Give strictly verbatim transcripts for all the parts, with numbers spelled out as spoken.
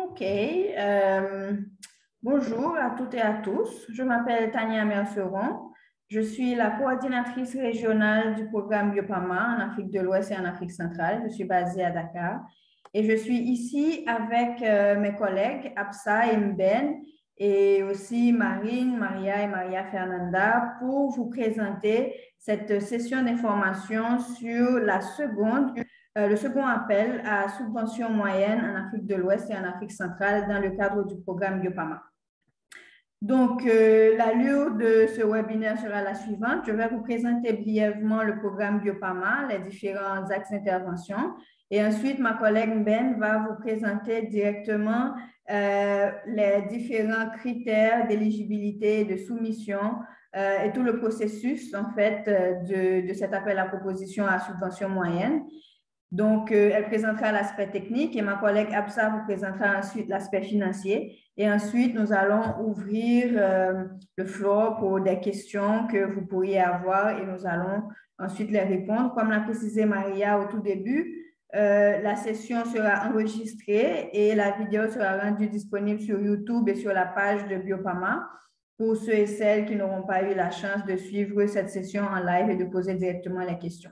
OK. euh, bonjour à toutes et à tous. Je m'appelle Tania Merceron. Je suis la coordinatrice régionale du programme Biopama en Afrique de l'Ouest et en Afrique centrale. Je suis basée à Dakar. Et je suis ici avec euh, mes collègues Absa et Mben et aussi Marine, Maria et Maria Fernanda pour vous présenter cette session d'information sur la seconde euh, le second appel à subvention moyenne en Afrique de l'Ouest et en Afrique centrale dans le cadre du programme Biopama. Donc, euh, l'allure de ce webinaire sera la suivante. Je vais vous présenter brièvement le programme Biopama, les différents axes d'intervention. Et ensuite, ma collègue Ben va vous présenter directement euh, les différents critères d'éligibilité, de soumission euh, et tout le processus, en fait, de, de cet appel à proposition à subvention moyenne. Donc, euh, elle présentera l'aspect technique et ma collègue Absa vous présentera ensuite l'aspect financier. Et ensuite, nous allons ouvrir euh, le floor pour des questions que vous pourriez avoir et nous allons ensuite les répondre. Comme l'a précisé Maria au tout début, euh, la session sera enregistrée et la vidéo sera rendue disponible sur YouTube et sur la page de Biopama pour ceux et celles qui n'auront pas eu la chance de suivre cette session en live et de poser directement les questions.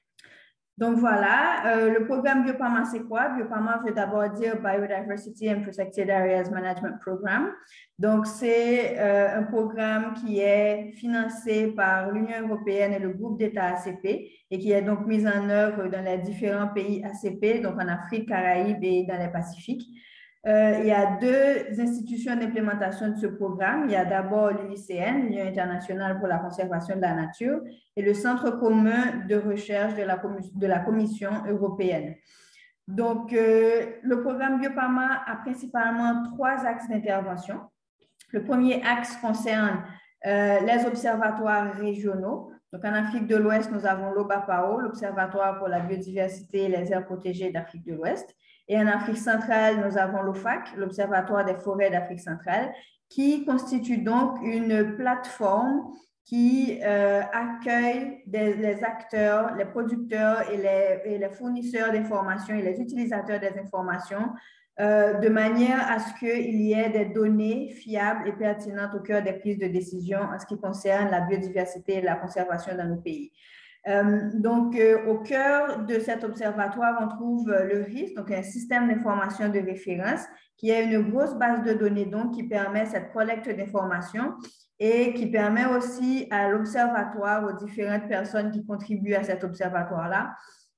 Donc voilà, euh, le programme Biopama, c'est quoi? Biopama veut d'abord dire Biodiversity and Protected Areas Management Program. Donc c'est euh, un programme qui est financé par l'Union européenne et le groupe d'États A C P et qui est donc mis en œuvre dans les différents pays A C P, donc en Afrique, Caraïbes et dans les Pacifiques. Euh, il y a deux institutions d'implémentation de ce programme. Il y a d'abord l'U I C N, l'Union internationale pour la conservation de la nature, et le Centre commun de recherche de la, de la Commission européenne. Donc, euh, le programme Biopama a principalement trois axes d'intervention. Le premier axe concerne euh, les observatoires régionaux. Donc, en Afrique de l'Ouest, nous avons l'OBAPAO, l'Observatoire pour la biodiversité et les aires protégées d'Afrique de l'Ouest. Et en Afrique centrale, nous avons l'OFAC, l'Observatoire des forêts d'Afrique centrale, qui constitue donc une plateforme qui euh, accueille des, les acteurs, les producteurs et les, et les fournisseurs d'informations et les utilisateurs des informations euh, de manière à ce qu'il y ait des données fiables et pertinentes au cœur des prises de décision en ce qui concerne la biodiversité et la conservation dans nos pays. Euh, donc, euh, au cœur de cet observatoire, on trouve euh, le R I S, donc un système d'information de référence qui est une grosse base de données donc, qui permet cette collecte d'informations et qui permet aussi à l'observatoire, aux différentes personnes qui contribuent à cet observatoire-là,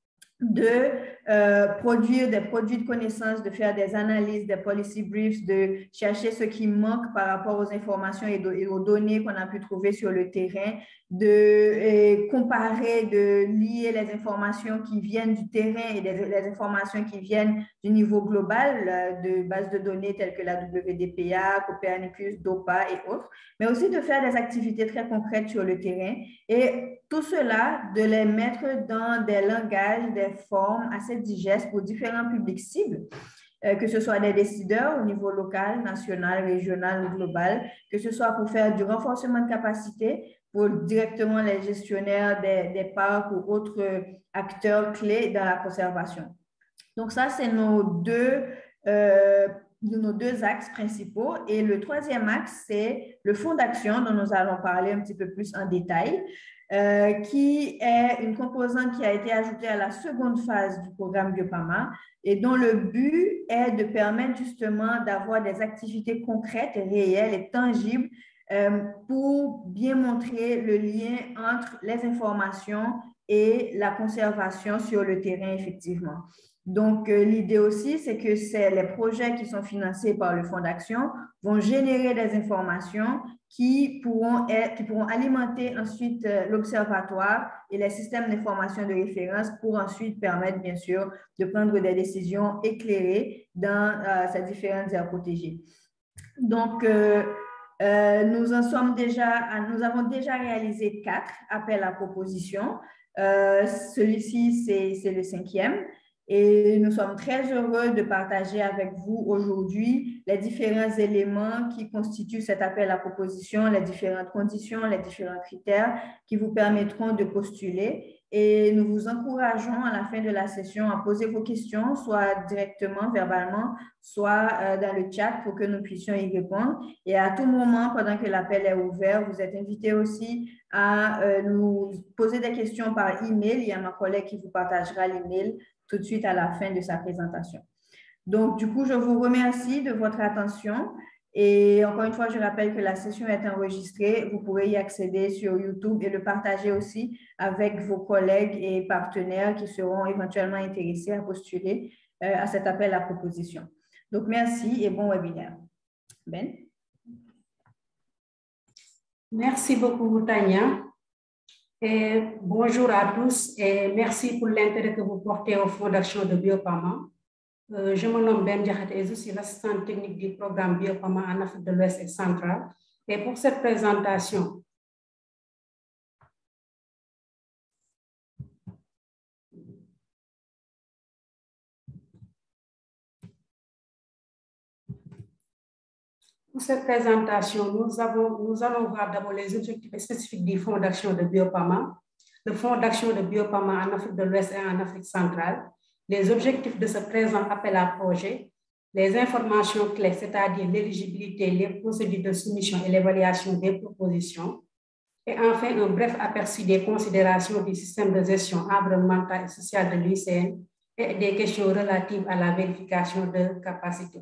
de euh, produire des produits de connaissances, de faire des analyses, des policy briefs, de chercher ce qui manque par rapport aux informations et, de, et aux données qu'on a pu trouver sur le terrain, de et comparer, de lier les informations qui viennent du terrain et les, les informations qui viennent du niveau global de bases de données telles que la W D P A, Copernicus, DOPA et autres, mais aussi de faire des activités très concrètes sur le terrain et tout cela, de les mettre dans des langages, des formes assez digestes pour différents publics cibles, euh, que ce soit des décideurs au niveau local, national, régional ou global, que ce soit pour faire du renforcement de capacité pour directement les gestionnaires des, des parcs ou autres acteurs clés dans la conservation. Donc ça, c'est nos deux euh, nos deux axes principaux. Et le troisième axe, c'est le fonds d'action dont nous allons parler un petit peu plus en détail, euh, qui est une composante qui a été ajoutée à la seconde phase du programme Biopama et dont le but est de permettre justement d'avoir des activités concrètes, réelles et tangibles euh, pour bien montrer le lien entre les informations et la conservation sur le terrain, effectivement. Donc, euh, l'idée aussi, c'est que c'est les projets qui sont financés par le Fonds d'action vont générer des informations qui pourront, être, qui pourront alimenter ensuite euh, l'observatoire et les systèmes d'information de référence pour ensuite permettre, bien sûr, de prendre des décisions éclairées dans euh, ces différentes aires protégées. Donc, euh, euh, nous en sommes déjà, nous avons déjà réalisé quatre appels à propositions. Euh, celui-ci, c'est le cinquième. Et nous sommes très heureux de partager avec vous aujourd'hui les différents éléments qui constituent cet appel à proposition, les différentes conditions, les différents critères qui vous permettront de postuler. et nous vous encourageons à la fin de la session à poser vos questions, soit directement, verbalement, soit euh, dans le chat pour que nous puissions y répondre. Et à tout moment, pendant que l'appel est ouvert, vous êtes invités aussi à euh, nous poser des questions par email. Il y a ma collègue qui vous partagera l'email tout de suite à la fin de sa présentation. Donc, du coup, je vous remercie de votre attention. Et encore une fois, je rappelle que la session est enregistrée. Vous pourrez y accéder sur YouTube et le partager aussi avec vos collègues et partenaires qui seront éventuellement intéressés à postuler euh, à cet appel à proposition. Donc, merci et bon webinaire. Ben? Merci beaucoup, Tania. Et bonjour à tous et merci pour l'intérêt que vous portez aux fonds d'action de Biopama. Euh, je me nomme Ben Diakhaté et je suis l'assistante technique du programme Biopama en Afrique de l'Ouest et centrale. Et pour cette présentation, pour cette présentation, nous, avons, nous allons voir d'abord les objectifs spécifiques du Fonds d'action de Biopama, le Fonds d'action de Biopama en Afrique de l'Ouest et en Afrique centrale, les objectifs de ce présent appel à projet, les informations clés, c'est-à-dire l'éligibilité, les procédures de soumission et l'évaluation des propositions, et enfin un bref aperçu des considérations du système de gestion environnementale et sociale de l'U I C N et des questions relatives à la vérification de capacité.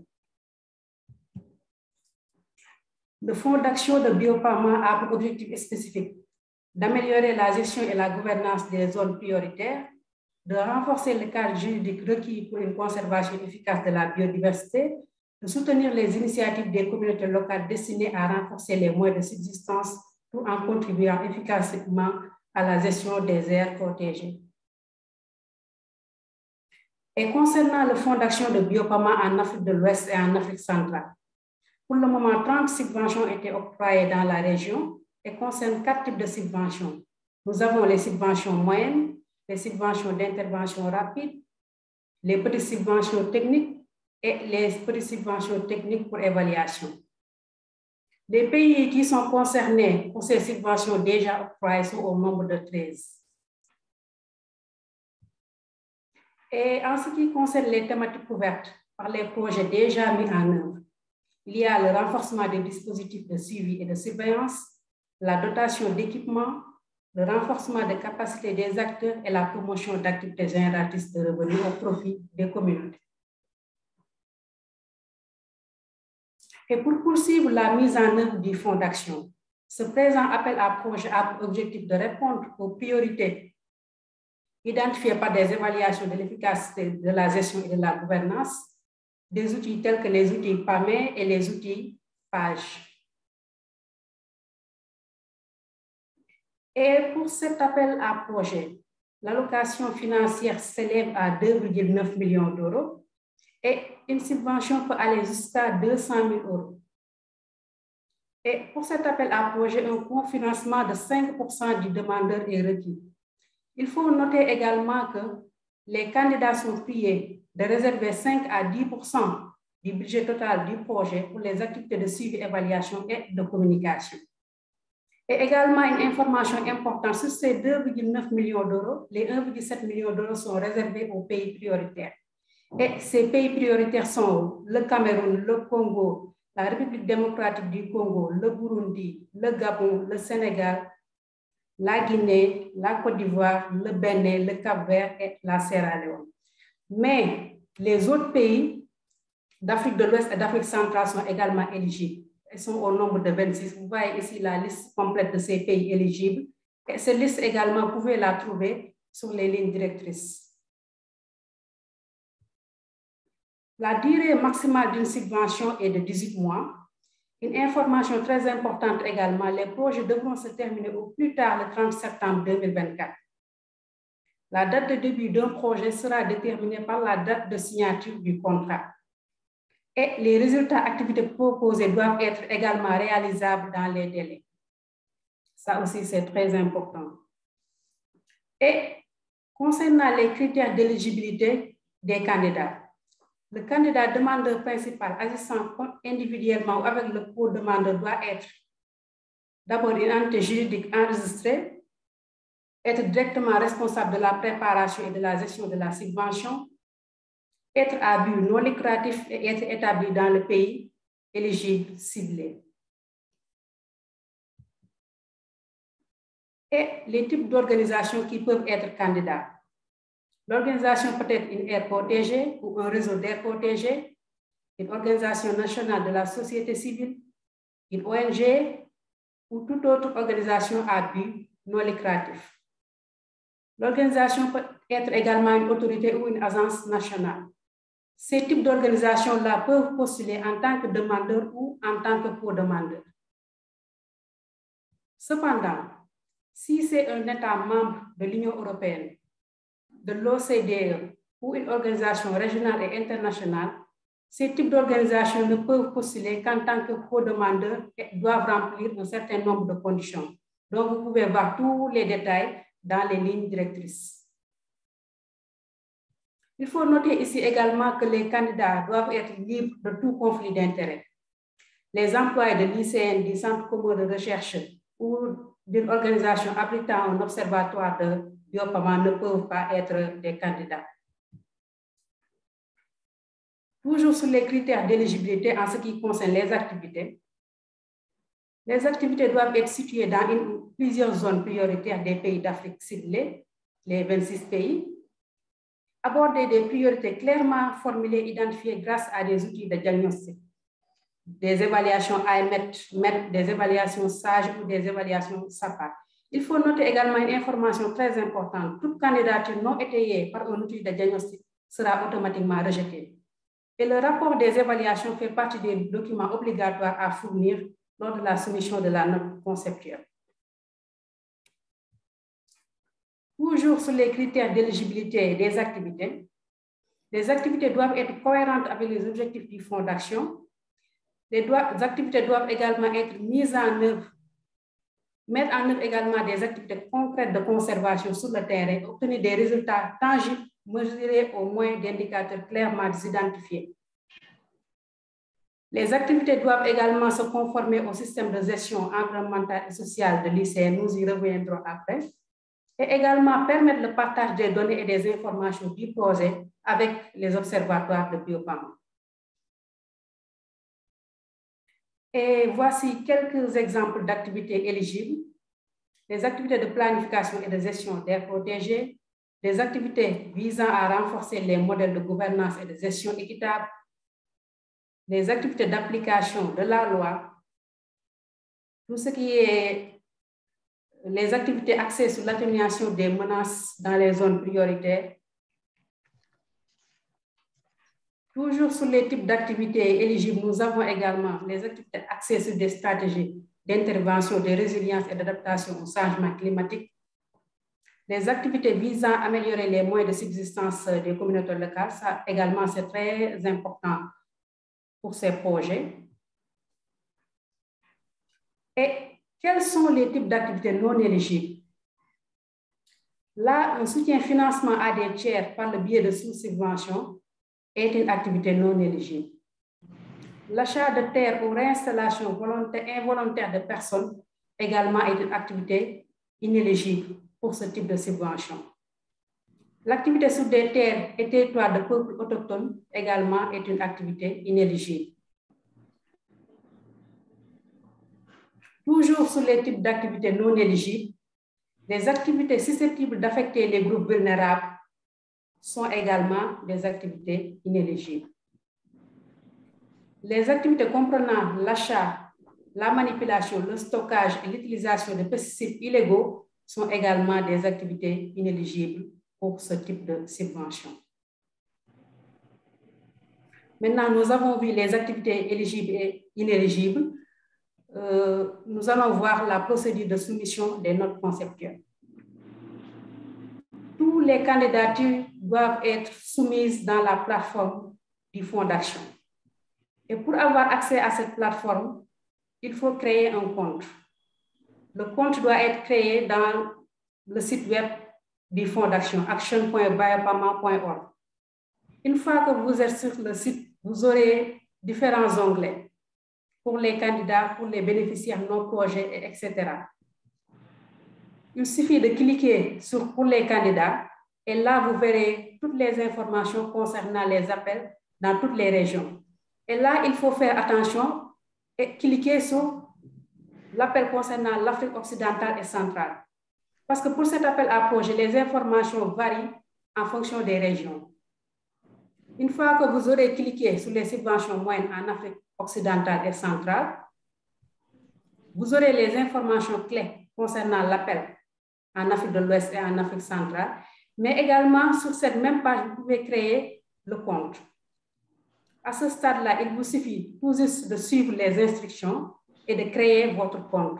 Le Fonds d'action de Biopama a pour objectif spécifique d'améliorer la gestion et la gouvernance des zones prioritaires, de renforcer le cadre juridique requis pour une conservation efficace de la biodiversité, de soutenir les initiatives des communautés locales destinées à renforcer les moyens de subsistance tout en contribuant efficacement à la gestion des aires protégées. Et concernant le Fonds d'action de Biopama en Afrique de l'Ouest et en Afrique centrale, pour le moment, trente subventions ont été octroyées dans la région et concernent quatre types de subventions. Nous avons les subventions moyennes, les subventions d'intervention rapide, les petites subventions techniques et les petites subventions techniques pour évaluation. Les pays qui sont concernés pour ces subventions déjà octroyées sont au nombre de treize. Et en ce qui concerne les thématiques couvertes par les projets déjà mis en œuvre, il y a le renforcement des dispositifs de suivi et de surveillance, la dotation d'équipements, le renforcement des capacités des acteurs et la promotion d'activités génératrices de revenus au profit des communautés. Et pour poursuivre la mise en œuvre du fonds d'action, ce présent appel à projet a pour objectif de répondre aux priorités identifiées par des évaluations de l'efficacité de la gestion et de la gouvernance, des outils tels que les outils P A M E et les outils PAGE. Et pour cet appel à projet, l'allocation financière s'élève à deux virgule neuf millions d'euros et une subvention peut aller jusqu'à deux cent mille euros. Et pour cet appel à projet, un cofinancement de cinq pour cent du demandeur est requis. Il faut noter également que les candidats sont priés de réserver cinq à dix pour cent du budget total du projet pour les activités de suivi, évaluation et de communication. Et également une information importante, sur ces deux virgule neuf millions d'euros, les un virgule sept millions d'euros sont réservés aux pays prioritaires. Et ces pays prioritaires sont le Cameroun, le Congo, la République démocratique du Congo, le Burundi, le Gabon, le Sénégal, la Guinée, la Côte d'Ivoire, le Bénin, le Cap-Vert et la Sierra Leone. Mais les autres pays d'Afrique de l'Ouest et d'Afrique centrale sont également éligibles. Ils sont au nombre de vingt-six. Vous voyez ici la liste complète de ces pays éligibles. Et cette liste également, vous pouvez la trouver sur les lignes directrices. La durée maximale d'une subvention est de dix-huit mois. Une information très importante également, les projets devront se terminer au plus tard le trente septembre deux mille vingt-quatre. La date de début d'un projet sera déterminée par la date de signature du contrat. Et les résultats activités proposées doivent être également réalisables dans les délais. Ça aussi, c'est très important. Et concernant les critères d'éligibilité des candidats, le candidat demandeur principal agissant individuellement ou avec le co-demandeur doit être d'abord une entité juridique enregistrée être directement responsable de la préparation et de la gestion de la subvention, être à but non lucratif et être établi dans le pays éligible ciblé. Et les types d'organisations qui peuvent être candidats. L'organisation peut être une aire protégée ou un réseau d'aires protégées, une organisation nationale de la société civile, une O N G ou toute autre organisation à but non lucratif. L'organisation peut être également une autorité ou une agence nationale. Ces types d'organisations-là peuvent postuler en tant que demandeurs ou en tant que co-demandeurs. Cependant, si c'est un État membre de l'Union européenne, de l'O C D E ou une organisation régionale et internationale, ces types d'organisations ne peuvent postuler qu'en tant que co-demandeurs et doivent remplir un certain nombre de conditions. Donc, vous pouvez voir tous les détails dans les lignes directrices. Il faut noter ici également que les candidats doivent être libres de tout conflit d'intérêts. Les employés de l'I C N, du Centre commun de recherche ou d'une organisation abritant un observatoire de BioPama ne peuvent pas être des candidats. Toujours sur les critères d'éligibilité en ce qui concerne les activités, les activités doivent être situées dans une, plusieurs zones prioritaires des pays d'Afrique ciblés, les vingt-six pays, aborder des priorités clairement formulées, identifiées grâce à des outils de diagnostic, des évaluations A M E T, des évaluations SAGE ou des évaluations SAPA. Il faut noter également une information très importante. Toute candidature non étayée par un outil de diagnostic sera automatiquement rejetée. Et le rapport des évaluations fait partie des documents obligatoires à fournir lors de la soumission de la note conceptuelle. Toujours sur les critères d'éligibilité des activités, les activités doivent être cohérentes avec les objectifs du fonds d'action. Les activités doivent également être mises en œuvre, mettre en œuvre également des activités concrètes de conservation sur le terrain, obtenir des résultats tangibles, mesurés au moins d'indicateurs clairement identifiés. Les activités doivent également se conformer au système de gestion environnementale et sociale de l'I C N, nous y reviendrons après, et également permettre le partage des données et des informations du projet avec les observatoires de BioPama. Et voici quelques exemples d'activités éligibles. Les activités de planification et de gestion d'aires protégées, des activités visant à renforcer les modèles de gouvernance et de gestion équitable, les activités d'application de la loi, tout ce qui est les activités axées sur l'atténuation des menaces dans les zones prioritaires. Toujours sur les types d'activités éligibles, nous avons également les activités axées sur des stratégies d'intervention, de résilience et d'adaptation au changement climatique, les activités visant à améliorer les moyens de subsistance des communautés locales, ça également c'est très important pour ces projets. Et quels sont les types d'activités non éligibles? Là, un soutien-financement à des tiers par le biais de sous-subventions est une activité non éligible. L'achat de terres ou réinstallation volontaire, involontaire de personnes également est une activité inéligible pour ce type de subvention. L'activité sur des terres et territoires de peuples autochtones également est une activité inéligible. Toujours sur les types d'activités non éligibles, les activités susceptibles d'affecter les groupes vulnérables sont également des activités inéligibles. Les activités comprenant l'achat, la manipulation, le stockage et l'utilisation de pesticides illégaux sont également des activités inéligibles pour ce type de subvention. Maintenant, nous avons vu les activités éligibles et inéligibles. Euh, nous allons voir la procédure de soumission des notes conceptuelles. Toutes les candidatures doivent être soumises dans la plateforme du fonds d'action. Et pour avoir accès à cette plateforme, il faut créer un compte. Le compte doit être créé dans le site web du fonds d'action, action point biopama point org. Une fois que vous êtes sur le site, vous aurez différents onglets pour les candidats, pour les bénéficiaires non projets, et cetera. il suffit de cliquer sur pour les candidats et là, vous verrez toutes les informations concernant les appels dans toutes les régions. Et là, il faut faire attention et cliquer sur l'appel concernant l'Afrique occidentale et centrale. Parce que pour cet appel à projet, les informations varient en fonction des régions. Une fois que vous aurez cliqué sur les subventions moyennes en Afrique occidentale et centrale, vous aurez les informations clés concernant l'appel en Afrique de l'Ouest et en Afrique centrale, mais également sur cette même page, vous pouvez créer le compte. À ce stade-là, il vous suffit tout juste de suivre les instructions et de créer votre compte.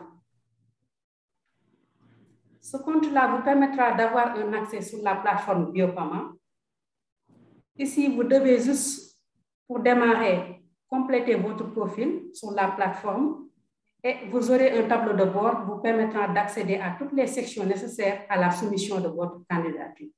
Ce compte-là vous permettra d'avoir un accès sur la plateforme Biopama. Ici, vous devez juste, pour démarrer, compléter votre profil sur la plateforme et vous aurez un tableau de bord vous permettant d'accéder à toutes les sections nécessaires à la soumission de votre candidature.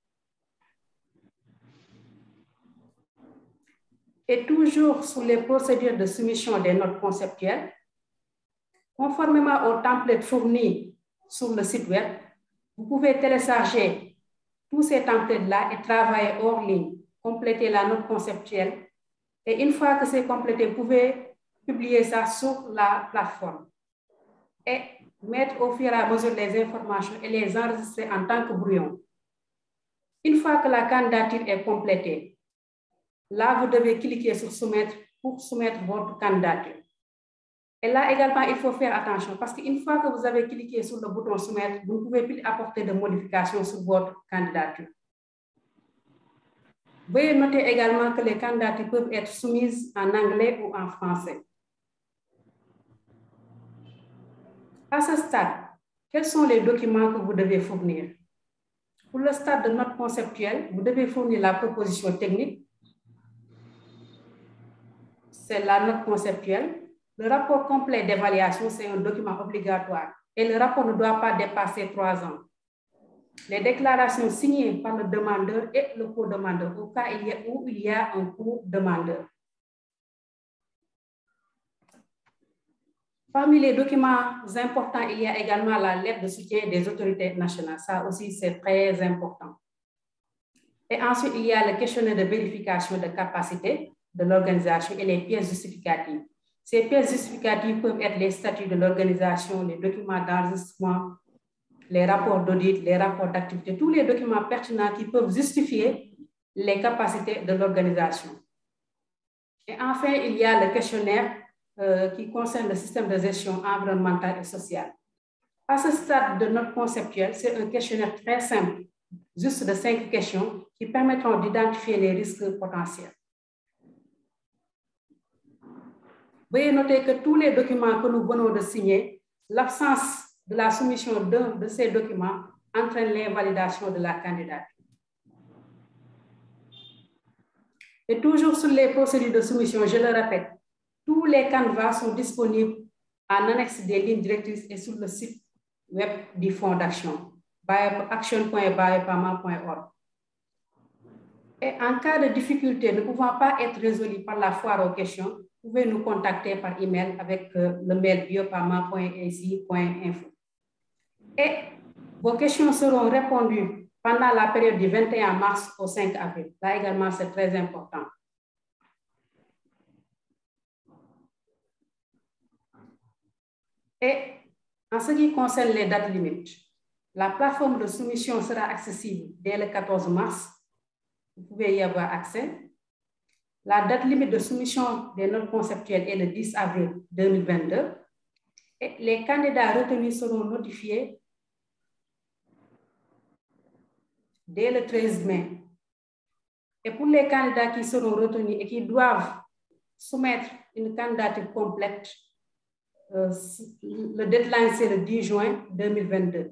Et toujours sur les procédures de soumission des notes conceptuelles, conformément au template fourni sur le site web, vous pouvez télécharger tous ces templates-là et travailler hors ligne, compléter la note conceptuelle. Et une fois que c'est complété, vous pouvez publier ça sur la plateforme et mettre au fur et à mesure les informations et les enregistrer en tant que brouillon. Une fois que la candidature est complétée, là, vous devez cliquer sur soumettre pour soumettre votre candidature. Et là également, il faut faire attention parce qu'une fois que vous avez cliqué sur le bouton soumettre, vous ne pouvez plus apporter de modifications sur votre candidature. Veuillez noter également que les candidatures peuvent être soumises en anglais ou en français. À ce stade, quels sont les documents que vous devez fournir? Pour le stade de note conceptuelle, vous devez fournir la proposition technique. C'est la note conceptuelle. Le rapport complet d'évaluation, c'est un document obligatoire et le rapport ne doit pas dépasser trois ans. Les déclarations signées par le demandeur et le co-demandeur au cas où il y a un co-demandeur. Parmi les documents importants, il y a également la lettre de soutien des autorités nationales. Ça aussi, c'est très important. Et ensuite, il y a le questionnaire de vérification de capacité de l'organisation et les pièces justificatives. Ces pièces justificatives peuvent être les statuts de l'organisation, les documents d'enregistrement, les rapports d'audit, les rapports d'activité, tous les documents pertinents qui peuvent justifier les capacités de l'organisation. Et enfin, il y a le questionnaire euh, qui concerne le système de gestion environnementale et sociale. À ce stade de notre conceptuel, c'est un questionnaire très simple, juste de cinq questions qui permettront d'identifier les risques potentiels. Veuillez noter que tous les documents que nous venons de signer, l'absence de la soumission d'un de ces documents entraîne l'invalidation de la candidature. Et toujours sur les procédures de soumission, je le répète, tous les canevas sont disponibles en annexe des lignes directrices et sur le site web du Fonds d'action, action point biopama point org. Et en cas de difficulté ne pouvant pas être résolue par la foire aux questions, vous pouvez nous contacter par email avec euh, le mail biopama point a c i point info. Et vos questions seront répondues pendant la période du vingt et un mars au cinq avril. Là également, c'est très important. Et en ce qui concerne les dates limites, la plateforme de soumission sera accessible dès le quatorze mars. Vous pouvez y avoir accès. La date limite de soumission des notes conceptuelles est le dix avril deux mille vingt-deux. Et les candidats retenus seront notifiés dès le treize mai. Et pour les candidats qui seront retenus et qui doivent soumettre une candidature complète, euh, le deadline c'est le dix juin deux mille vingt-deux.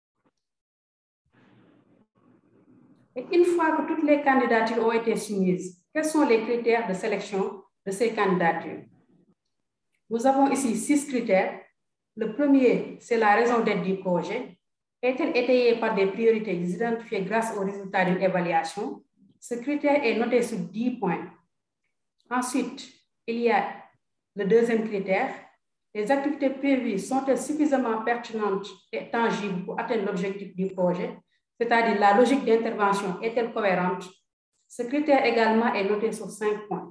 Et une fois que toutes les candidatures ont été soumises, quels sont les critères de sélection de ces candidatures? Nous avons ici six critères. Le premier, c'est la raison d'être du projet. Est-elle étayée par des priorités identifiées grâce aux résultats d'une évaluation? Ce critère est noté sur dix points. Ensuite, il y a le deuxième critère. Les activités prévues sont-elles suffisamment pertinentes et tangibles pour atteindre l'objectif du projet, c'est-à-dire la logique d'intervention est-elle cohérente? Ce critère également est noté sur cinq points.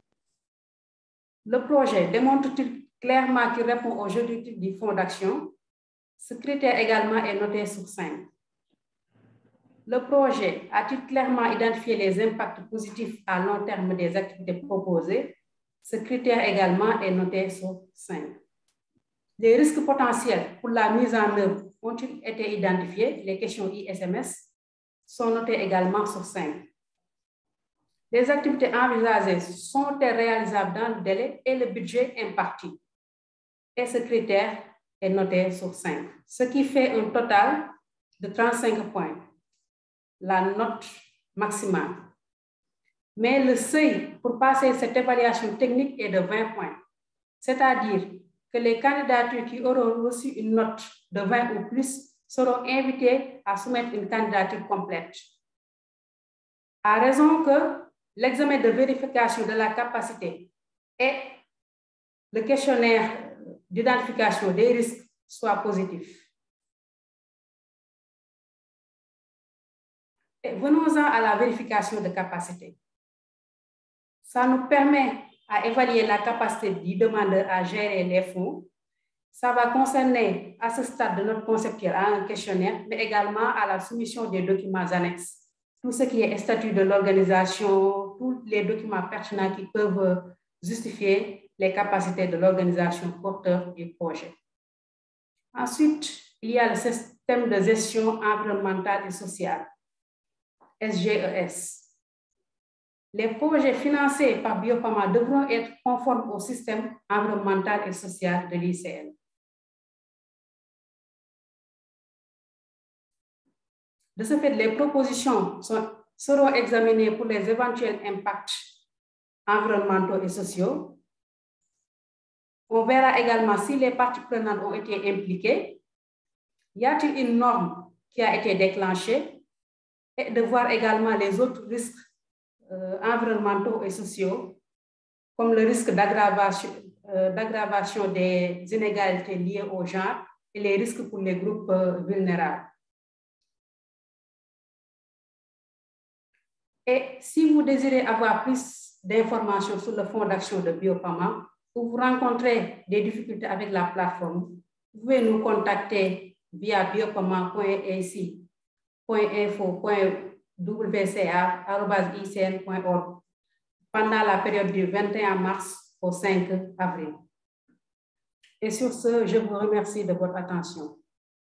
Le projet démontre-t-il clairement qu'il répond aux objectifs du fonds d'action? Ce critère également est noté sur cinq. Le projet a-t-il clairement identifié les impacts positifs à long terme des activités proposées? Ce critère également est noté sur cinq. Les risques potentiels pour la mise en œuvre ont-ils été identifiés? Les questions I S M S sont notées également sur cinq. Les activités envisagées sont-elles réalisables dans le délai et le budget imparti? Et ce critère est noté sur cinq, ce qui fait un total de trente-cinq points, la note maximale. Mais le seuil pour passer cette évaluation technique est de vingt points, c'est-à-dire que les candidatures qui auront reçu une note de vingt ou plus seront invités à soumettre une candidature complète. À raison que l'examen de vérification de la capacité et le questionnaire d'identification des risques soient positifs. Et venons-en à la vérification de capacité. Ça nous permet à évaluer la capacité du demandeur à gérer les fonds. Ça va concerner à ce stade de notre conceptuel à un questionnaire, mais également à la soumission des documents annexes. Tout ce qui est statut de l'organisation, tous les documents pertinents qui peuvent justifier les capacités de l'organisation porteur du projet. Ensuite, il y a le système de gestion environnementale et sociale, S G E S. Les projets financés par Biopharma devront être conformes au système environnemental et social de l'I C N. De ce fait, les propositions sont, seront examinées pour les éventuels impacts environnementaux et sociaux. On verra également si les parties prenantes ont été impliquées. Y a-t-il une norme qui a été déclenchée? Et de voir également les autres risques euh, environnementaux et sociaux, comme le risque d'aggravation euh, d'aggravation des inégalités liées au genre et les risques pour les groupes euh, vulnérables. Et si vous désirez avoir plus d'informations sur le fonds d'action de Biopharma ou vous rencontrez des difficultés avec la plateforme, vous pouvez nous contacter via biopharma point a c point info point w c a arobase i c n point org pendant la période du vingt et un mars au cinq avril. Et sur ce, je vous remercie de votre attention.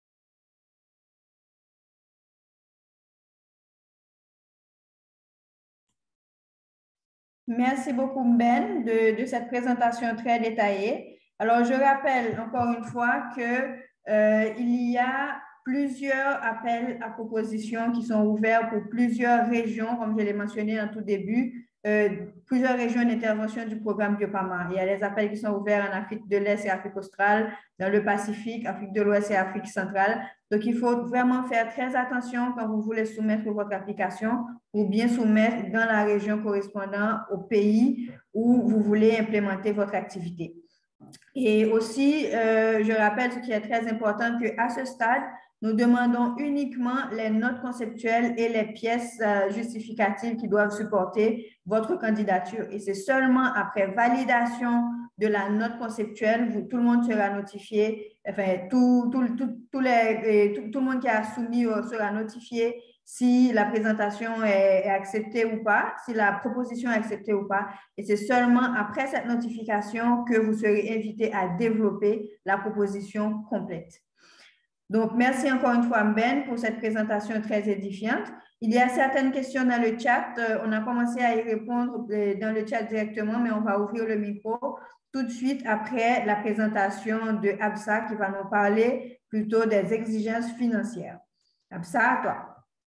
Merci beaucoup, Ben, de, de cette présentation très détaillée. Alors, je rappelle encore une fois qu'il euh, y a plusieurs appels à propositions qui sont ouverts pour plusieurs régions, comme je l'ai mentionné en tout début, euh, plusieurs régions d'intervention du programme Biopharma. Il y a les appels qui sont ouverts en Afrique de l'Est et Afrique australe, dans le Pacifique, Afrique de l'Ouest et Afrique centrale. Donc, il faut vraiment faire très attention quand vous voulez soumettre votre application ou bien soumettre dans la région correspondant au pays où vous voulez implémenter votre activité. Et aussi, euh, je rappelle ce qui est très important, qu'à ce stade, nous demandons uniquement les notes conceptuelles et les pièces euh, justificatives qui doivent supporter votre candidature. Et c'est seulement après validation de la note conceptuelle, vous, tout le monde sera notifié, enfin, tout, tout, tout, tout, les, tout, tout le monde qui a soumis euh, sera notifié si la présentation est, est acceptée ou pas, si la proposition est acceptée ou pas. Et c'est seulement après cette notification que vous serez invité à développer la proposition complète. Donc, merci encore une fois, Ben, pour cette présentation très édifiante. Il y a certaines questions dans le chat. On a commencé à y répondre dans le chat directement, mais on va ouvrir le micro tout de suite après la présentation de Absa qui va nous parler plutôt des exigences financières. Absa, à toi.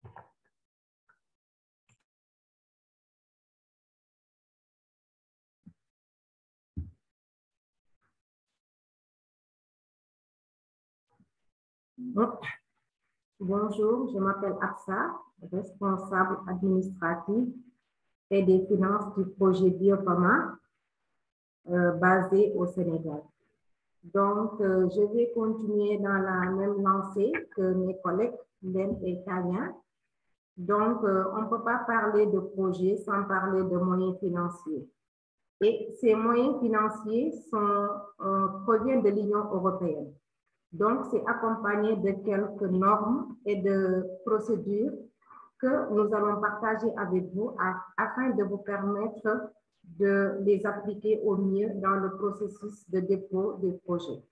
Bonjour, je m'appelle Absa, responsable administratif et des finances du projet Biopharma euh, basé au Sénégal. Donc, euh, je vais continuer dans la même lancée que mes collègues Ben et Tania. Donc, euh, on ne peut pas parler de projet sans parler de moyens financiers. Et ces moyens financiers sont, euh, proviennent de l'Union européenne. Donc, c'est accompagné de quelques normes et de procédures que nous allons partager avec vous afin de vous permettre de les appliquer au mieux dans le processus de dépôt des projets.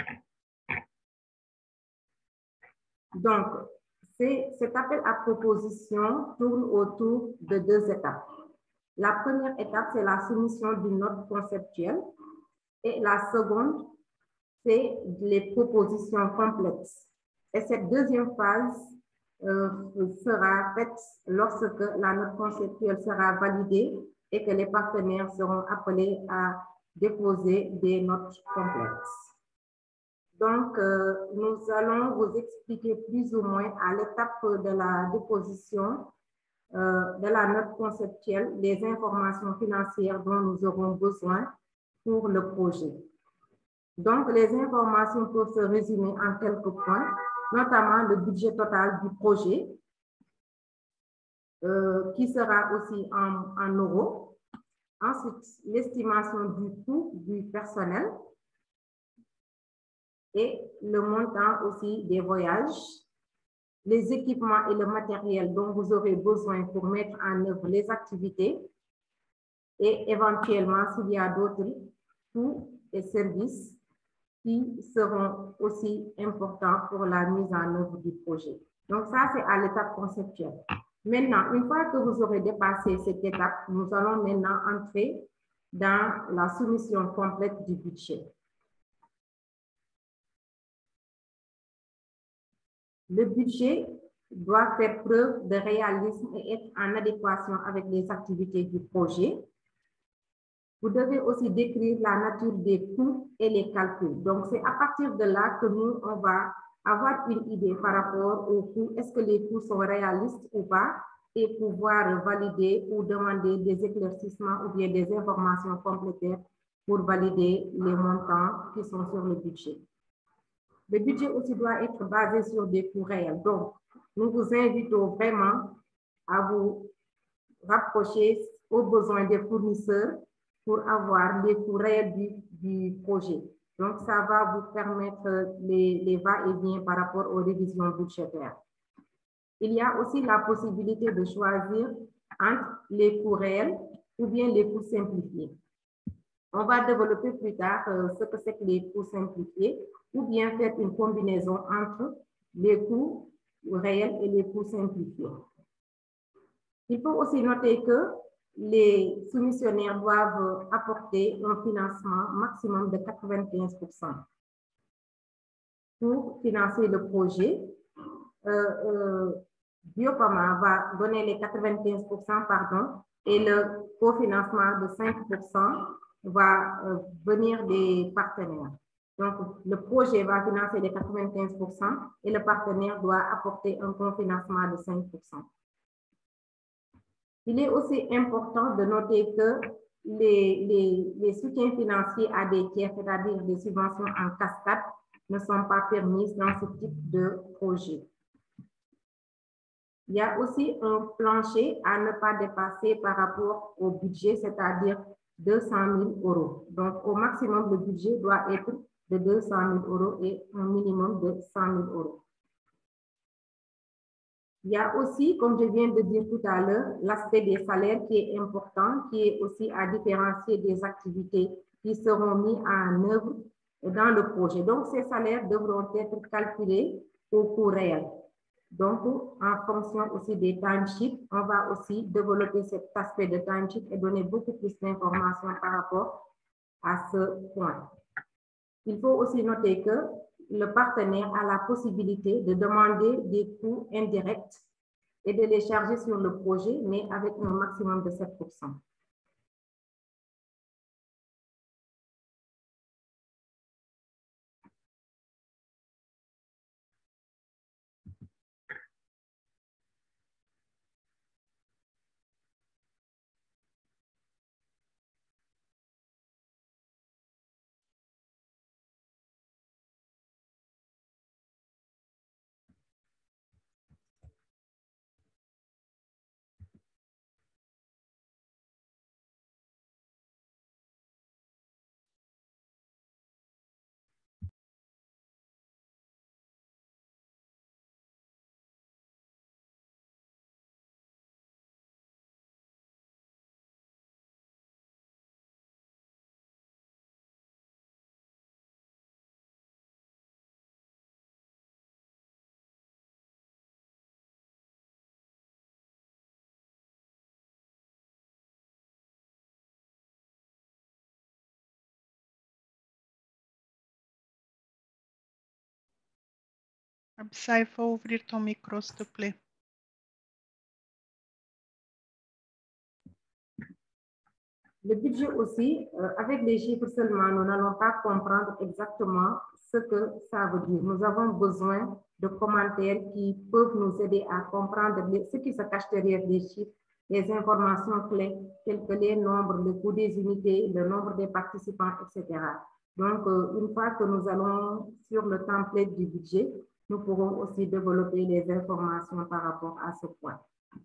Donc, cet appel à proposition tourne autour de deux étapes. La première étape, c'est la soumission d'une note conceptuelle et la seconde, c'est les propositions complexes. Et cette deuxième phase euh, sera faite lorsque la note conceptuelle sera validée et que les partenaires seront appelés à déposer des notes complexes. Donc, euh, nous allons vous expliquer plus ou moins à l'étape de la déposition euh, de la note conceptuelle les informations financières dont nous aurons besoin pour le projet. Donc, les informations peuvent se résumer en quelques points, notamment le budget total du projet, euh, qui sera aussi en, en euros. Ensuite, l'estimation du coût du personnel et le montant aussi des voyages, les équipements et le matériel dont vous aurez besoin pour mettre en œuvre les activités et éventuellement s'il y a d'autres coûts et services qui seront aussi importants pour la mise en œuvre du projet. Donc ça, c'est à l'étape conceptuelle. Maintenant, une fois que vous aurez dépassé cette étape, nous allons maintenant entrer dans la soumission complète du budget. Le budget doit faire preuve de réalisme et être en adéquation avec les activités du projet. Vous devez aussi décrire la nature des coûts et les calculs. Donc, c'est à partir de là que nous, on va avoir une idée par rapport aux coûts. Est-ce que les coûts sont réalistes ou pas? Et pouvoir valider ou demander des éclaircissements ou bien des informations complémentaires pour valider les montants qui sont sur le budget. Le budget aussi doit être basé sur des coûts réels. Donc, nous vous invitons vraiment à vous rapprocher aux besoins des fournisseurs pour avoir les coûts réels du, du projet. Donc, ça va vous permettre les, les va-et-vient par rapport aux révisions budgétaires. Il y a aussi la possibilité de choisir entre les coûts réels ou bien les coûts simplifiés. On va développer plus tard euh, ce que c'est que les coûts simplifiés ou bien faire une combinaison entre les coûts réels et les coûts simplifiés. Il faut aussi noter que les soumissionnaires doivent apporter un financement maximum de quatre-vingt-quinze pour cent pour financer le projet. Euh, euh, Biopama va donner les quatre-vingt-quinze pour cent pardon, et le cofinancement de cinq pour cent va euh, venir des partenaires. Donc, le projet va financer les quatre-vingt-quinze pour cent et le partenaire doit apporter un cofinancement de cinq pour cent. Il est aussi important de noter que les, les, les soutiens financiers à des tiers, c'est-à-dire des subventions en cascade, ne sont pas permises dans ce type de projet. Il y a aussi un plancher à ne pas dépasser par rapport au budget, c'est-à-dire deux cent mille euros. Donc, au maximum, le budget doit être de deux cent mille euros et un minimum de cent mille euros. Il y a aussi, comme je viens de dire tout à l'heure, l'aspect des salaires qui est important, qui est aussi à différencier des activités qui seront mises en œuvre dans le projet. Donc, ces salaires devront être calculés au coût réel. Donc, en fonction aussi des timesheets, on va aussi développer cet aspect de timesheet et donner beaucoup plus d'informations par rapport à ce point. Il faut aussi noter que le partenaire a la possibilité de demander des coûts indirects et de les charger sur le projet, mais avec un maximum de sept pour cent. Rabissa, il faut ouvrir ton micro, s'il te plaît. Le budget aussi, euh, avec les chiffres seulement, nous n'allons pas comprendre exactement ce que ça veut dire. Nous avons besoin de commentaires qui peuvent nous aider à comprendre ce qui se cache derrière les chiffres, les informations clés, telles que les nombres, le coût des unités, le nombre des participants, et cetera. Donc, euh, une fois que nous allons sur le template du budget, nous pourrons aussi développer les informations par rapport à ce point.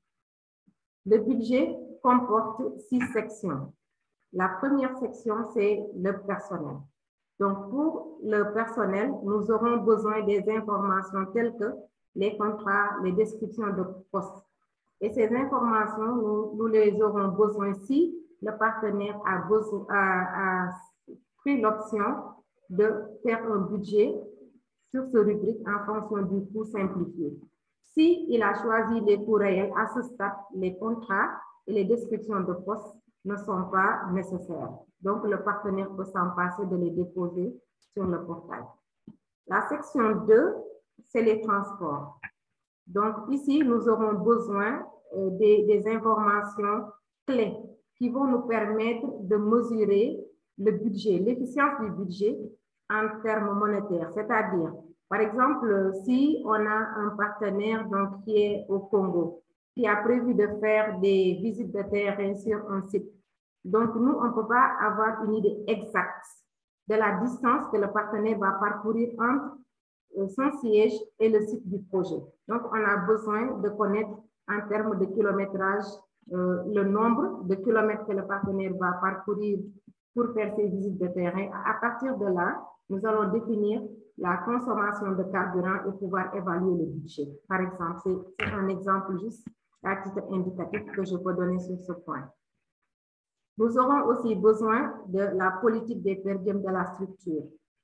Le budget comporte six sections. La première section, c'est le personnel. Donc, pour le personnel, nous aurons besoin des informations telles que les contrats, les descriptions de postes. Et ces informations, nous, nous les aurons besoin si le partenaire a, besoin, a, a pris l'option de faire un budget sur ce rubrique en fonction du coût simplifié. Si il a choisi les coûts réels, à ce stade, les contrats et les descriptions de postes ne sont pas nécessaires. Donc, le partenaire peut s'en passer de les déposer sur le portail. La section deux, c'est les transports. Donc, ici, nous aurons besoin euh, des, des informations clés qui vont nous permettre de mesurer le budget, l'efficience du budget en termes monétaires. C'est-à-dire, par exemple, si on a un partenaire donc, qui est au Congo, qui a prévu de faire des visites de terrain sur un site. Donc, nous, on ne peut pas avoir une idée exacte de la distance que le partenaire va parcourir entre son siège et le site du projet. Donc, on a besoin de connaître en termes de kilométrage euh, le nombre de kilomètres que le partenaire va parcourir pour faire ses visites de terrain. À partir de là, nous allons définir la consommation de carburant et pouvoir évaluer le budget. Par exemple, c'est un exemple juste à titre indicatif que je peux donner sur ce point. Nous aurons aussi besoin de la politique des per diem de la structure.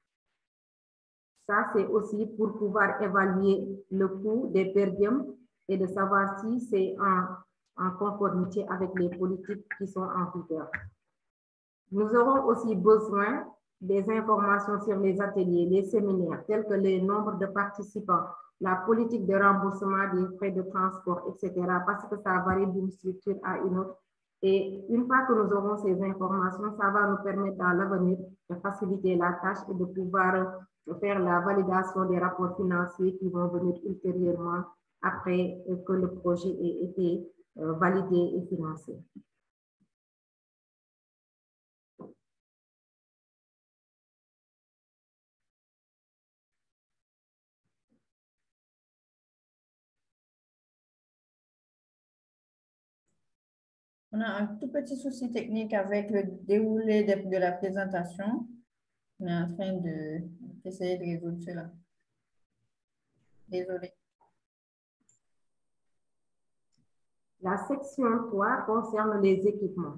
Ça, c'est aussi pour pouvoir évaluer le coût des per diem et de savoir si c'est en, en conformité avec les politiques qui sont en vigueur. Nous aurons aussi besoin des informations sur les ateliers, les séminaires, tels que le nombre de participants, la politique de remboursement des frais de transport, et cetera, parce que ça varie d'une structure à une autre. Et une fois que nous aurons ces informations, ça va nous permettre dans l'avenir de faciliter la tâche et de pouvoir faire la validation des rapports financiers qui vont venir ultérieurement après que le projet ait été validé et financé. On a un tout petit souci technique avec le déroulé de, de la présentation. On est en train d'essayer de, de résoudre cela. Désolée. La section trois concerne les équipements.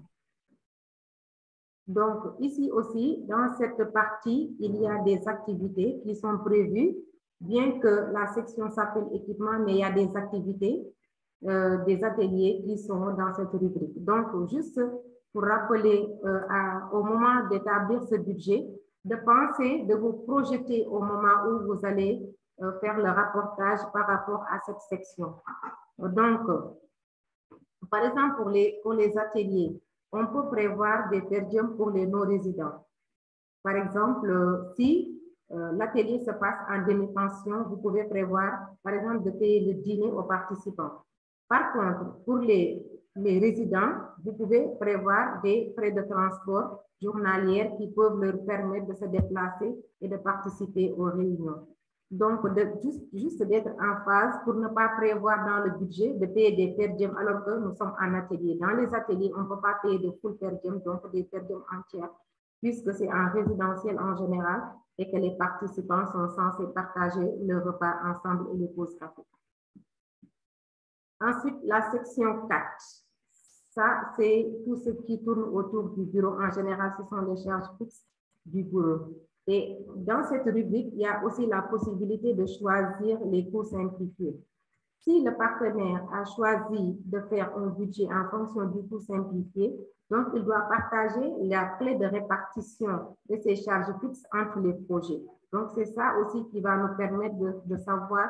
Donc, ici aussi, dans cette partie, il y a des activités qui sont prévues, bien que la section s'appelle équipement, mais il y a des activités, euh, des ateliers qui sont dans cette rubrique. Donc, juste pour rappeler euh, à, au moment d'établir ce budget, de penser, de vous projeter au moment où vous allez euh, faire le rapportage par rapport à cette section. Donc, par exemple, pour les, pour les ateliers, on peut prévoir des per diem pour les non-résidents. Par exemple, si euh, l'atelier se passe en demi-pension, vous pouvez prévoir, par exemple, de payer le dîner aux participants. Par contre, pour les, les résidents, vous pouvez prévoir des frais de transport journaliers qui peuvent leur permettre de se déplacer et de participer aux réunions. Donc, de, juste, juste d'être en phase pour ne pas prévoir dans le budget de payer des per diem alors que nous sommes en atelier. Dans les ateliers, on ne peut pas payer de full per diem, donc des per diem entières, puisque c'est en résidentiel en général et que les participants sont censés partager le repas ensemble et les pauses café. Ensuite, la section quatre. Ça, c'est tout ce qui tourne autour du bureau. En général, ce sont les charges fixes du bureau. Et dans cette rubrique, il y a aussi la possibilité de choisir les coûts simplifiés. Si le partenaire a choisi de faire un budget en fonction du coût simplifié, donc il doit partager la clé de répartition de ces charges fixes entre les projets. Donc c'est ça aussi qui va nous permettre de, de savoir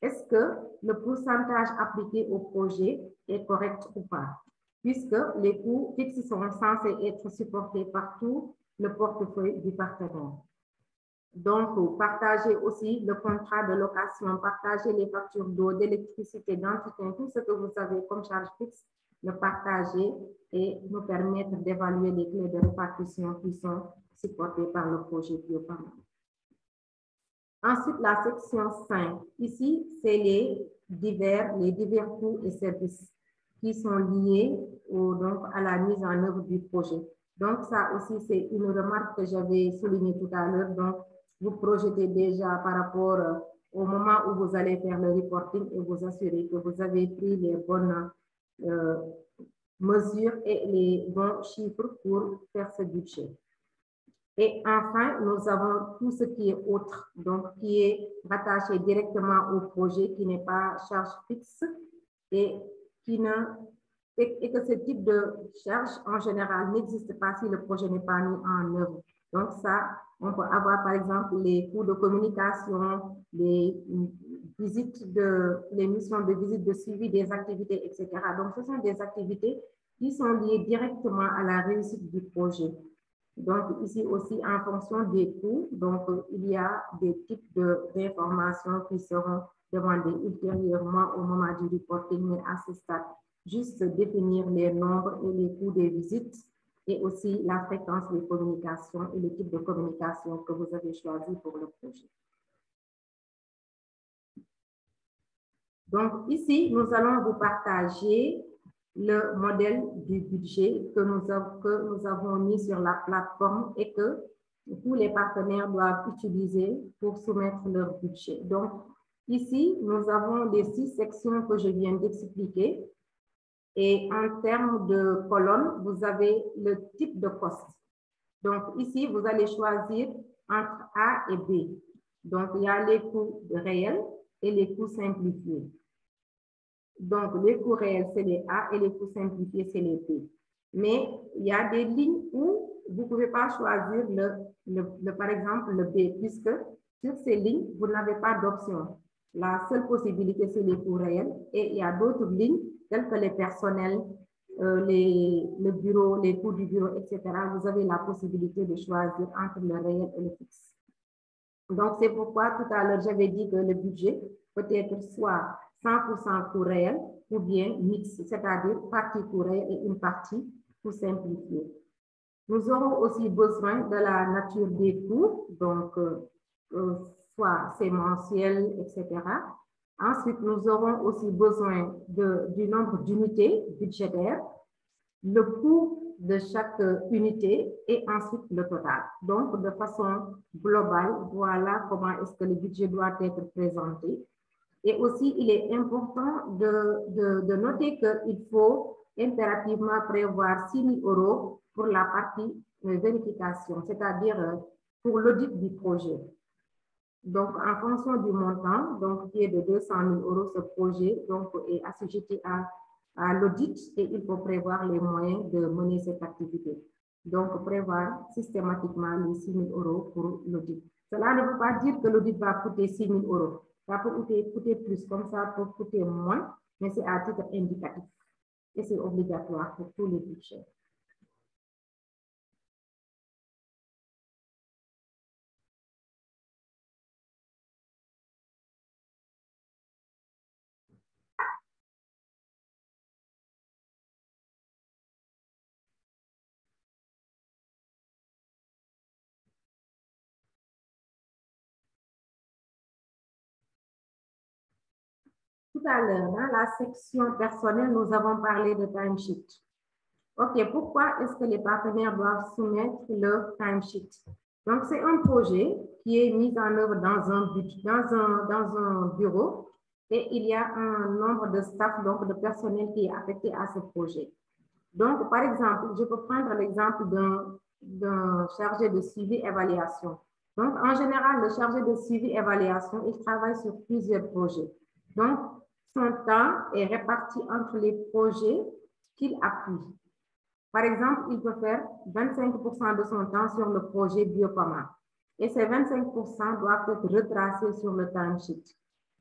est-ce que le pourcentage appliqué au projet est correct ou pas, puisque les coûts fixes sont censés être supportés par tout le portefeuille du partenaire. Donc, partagez aussi le contrat de location, partagez les factures d'eau, d'électricité, d'entretien, tout ce que vous avez comme charge fixe, le partager et nous permettre d'évaluer les clés de répartition qui sont supportées par le projet Biopama. Ensuite, la section cinq. Ici, c'est les divers, les divers coûts et services qui sont liés au, donc, à la mise en œuvre du projet. Donc, ça aussi, c'est une remarque que j'avais soulignée tout à l'heure. Donc, vous projetez déjà par rapport au moment où vous allez faire le reporting et vous assurer que vous avez pris les bonnes euh, mesures et les bons chiffres pour faire ce budget. Et enfin, nous avons tout ce qui est autre, donc qui est rattaché directement au projet, qui n'est pas charge fixe et, qui ne, et, et que ce type de charge en général n'existe pas si le projet n'est pas mis en œuvre. Donc ça, on peut avoir par exemple les coûts de communication, les visites de, les missions de visite de suivi des activités, et cetera. Donc ce sont des activités qui sont liées directement à la réussite du projet. Donc ici aussi en fonction des coûts, donc il y a des types d'informations qui seront demandées ultérieurement au moment du reporting, mais à ce stade, juste définir les nombres et les coûts des visites et aussi la fréquence des communications et le type de communication que vous avez choisi pour le projet. Donc ici, nous allons vous partager le modèle du budget que nous, avons, que nous avons mis sur la plateforme et que tous les partenaires doivent utiliser pour soumettre leur budget. Donc ici, nous avons les six sections que je viens d'expliquer. Et en termes de colonnes, vous avez le type de poste. Donc ici, vous allez choisir entre A et B. Donc il y a les coûts réels et les coûts simplifiés. Donc les coûts réels, c'est les A et les coûts simplifiés, c'est les B. Mais il y a des lignes où vous ne pouvez pas choisir, le, le, le, par exemple, le B, puisque sur ces lignes, vous n'avez pas d'option. La seule possibilité, c'est les coûts réels. Et il y a d'autres lignes tels que les personnels, euh, les, le bureau, les coûts du bureau, et cetera. Vous avez la possibilité de choisir entre le réel et le fixe. Donc, c'est pourquoi tout à l'heure, j'avais dit que le budget peut être soit cent pour cent coût réel ou bien mix, c'est-à-dire partie coût réel et une partie coût simplifié. Nous aurons aussi besoin de la nature des coûts, donc euh, euh, soit c'est mensuel, et cetera. Ensuite, nous aurons aussi besoin de, du nombre d'unités budgétaires, le coût de chaque unité et ensuite le total. Donc, de façon globale, voilà comment est-ce que le budget doit être présenté. Et aussi, il est important de, de, de noter qu'il faut impérativement prévoir six mille euros pour la partie vérification, c'est-à-dire pour l'audit du projet. Donc, en fonction du montant, donc, qui est de deux cent mille euros, ce projet donc, est assujetti à, à l'audit et il faut prévoir les moyens de mener cette activité. Donc, prévoir systématiquement les six mille euros pour l'audit. Cela ne veut pas dire que l'audit va coûter six mille euros. Ça peut coûter, coûter plus, comme ça peut coûter moins, mais c'est à titre indicatif. Et c'est obligatoire pour tous les budgets. Tout à l'heure, dans la section personnelle, nous avons parlé de timesheet. OK, pourquoi est-ce que les partenaires doivent soumettre leur timesheet? Donc, c'est un projet qui est mis en œuvre dans un, dans, un, dans un bureau et il y a un nombre de staff, donc de personnel qui est affecté à ce projet. Donc, par exemple, je peux prendre l'exemple d'un chargé de suivi-évaluation. Donc, en général, le chargé de suivi-évaluation, il travaille sur plusieurs projets. Donc, son temps est réparti entre les projets qu'il appuie. Par exemple, il peut faire vingt-cinq pour cent de son temps sur le projet Biopama. Et ces vingt-cinq pour cent doivent être retracés sur le timesheet.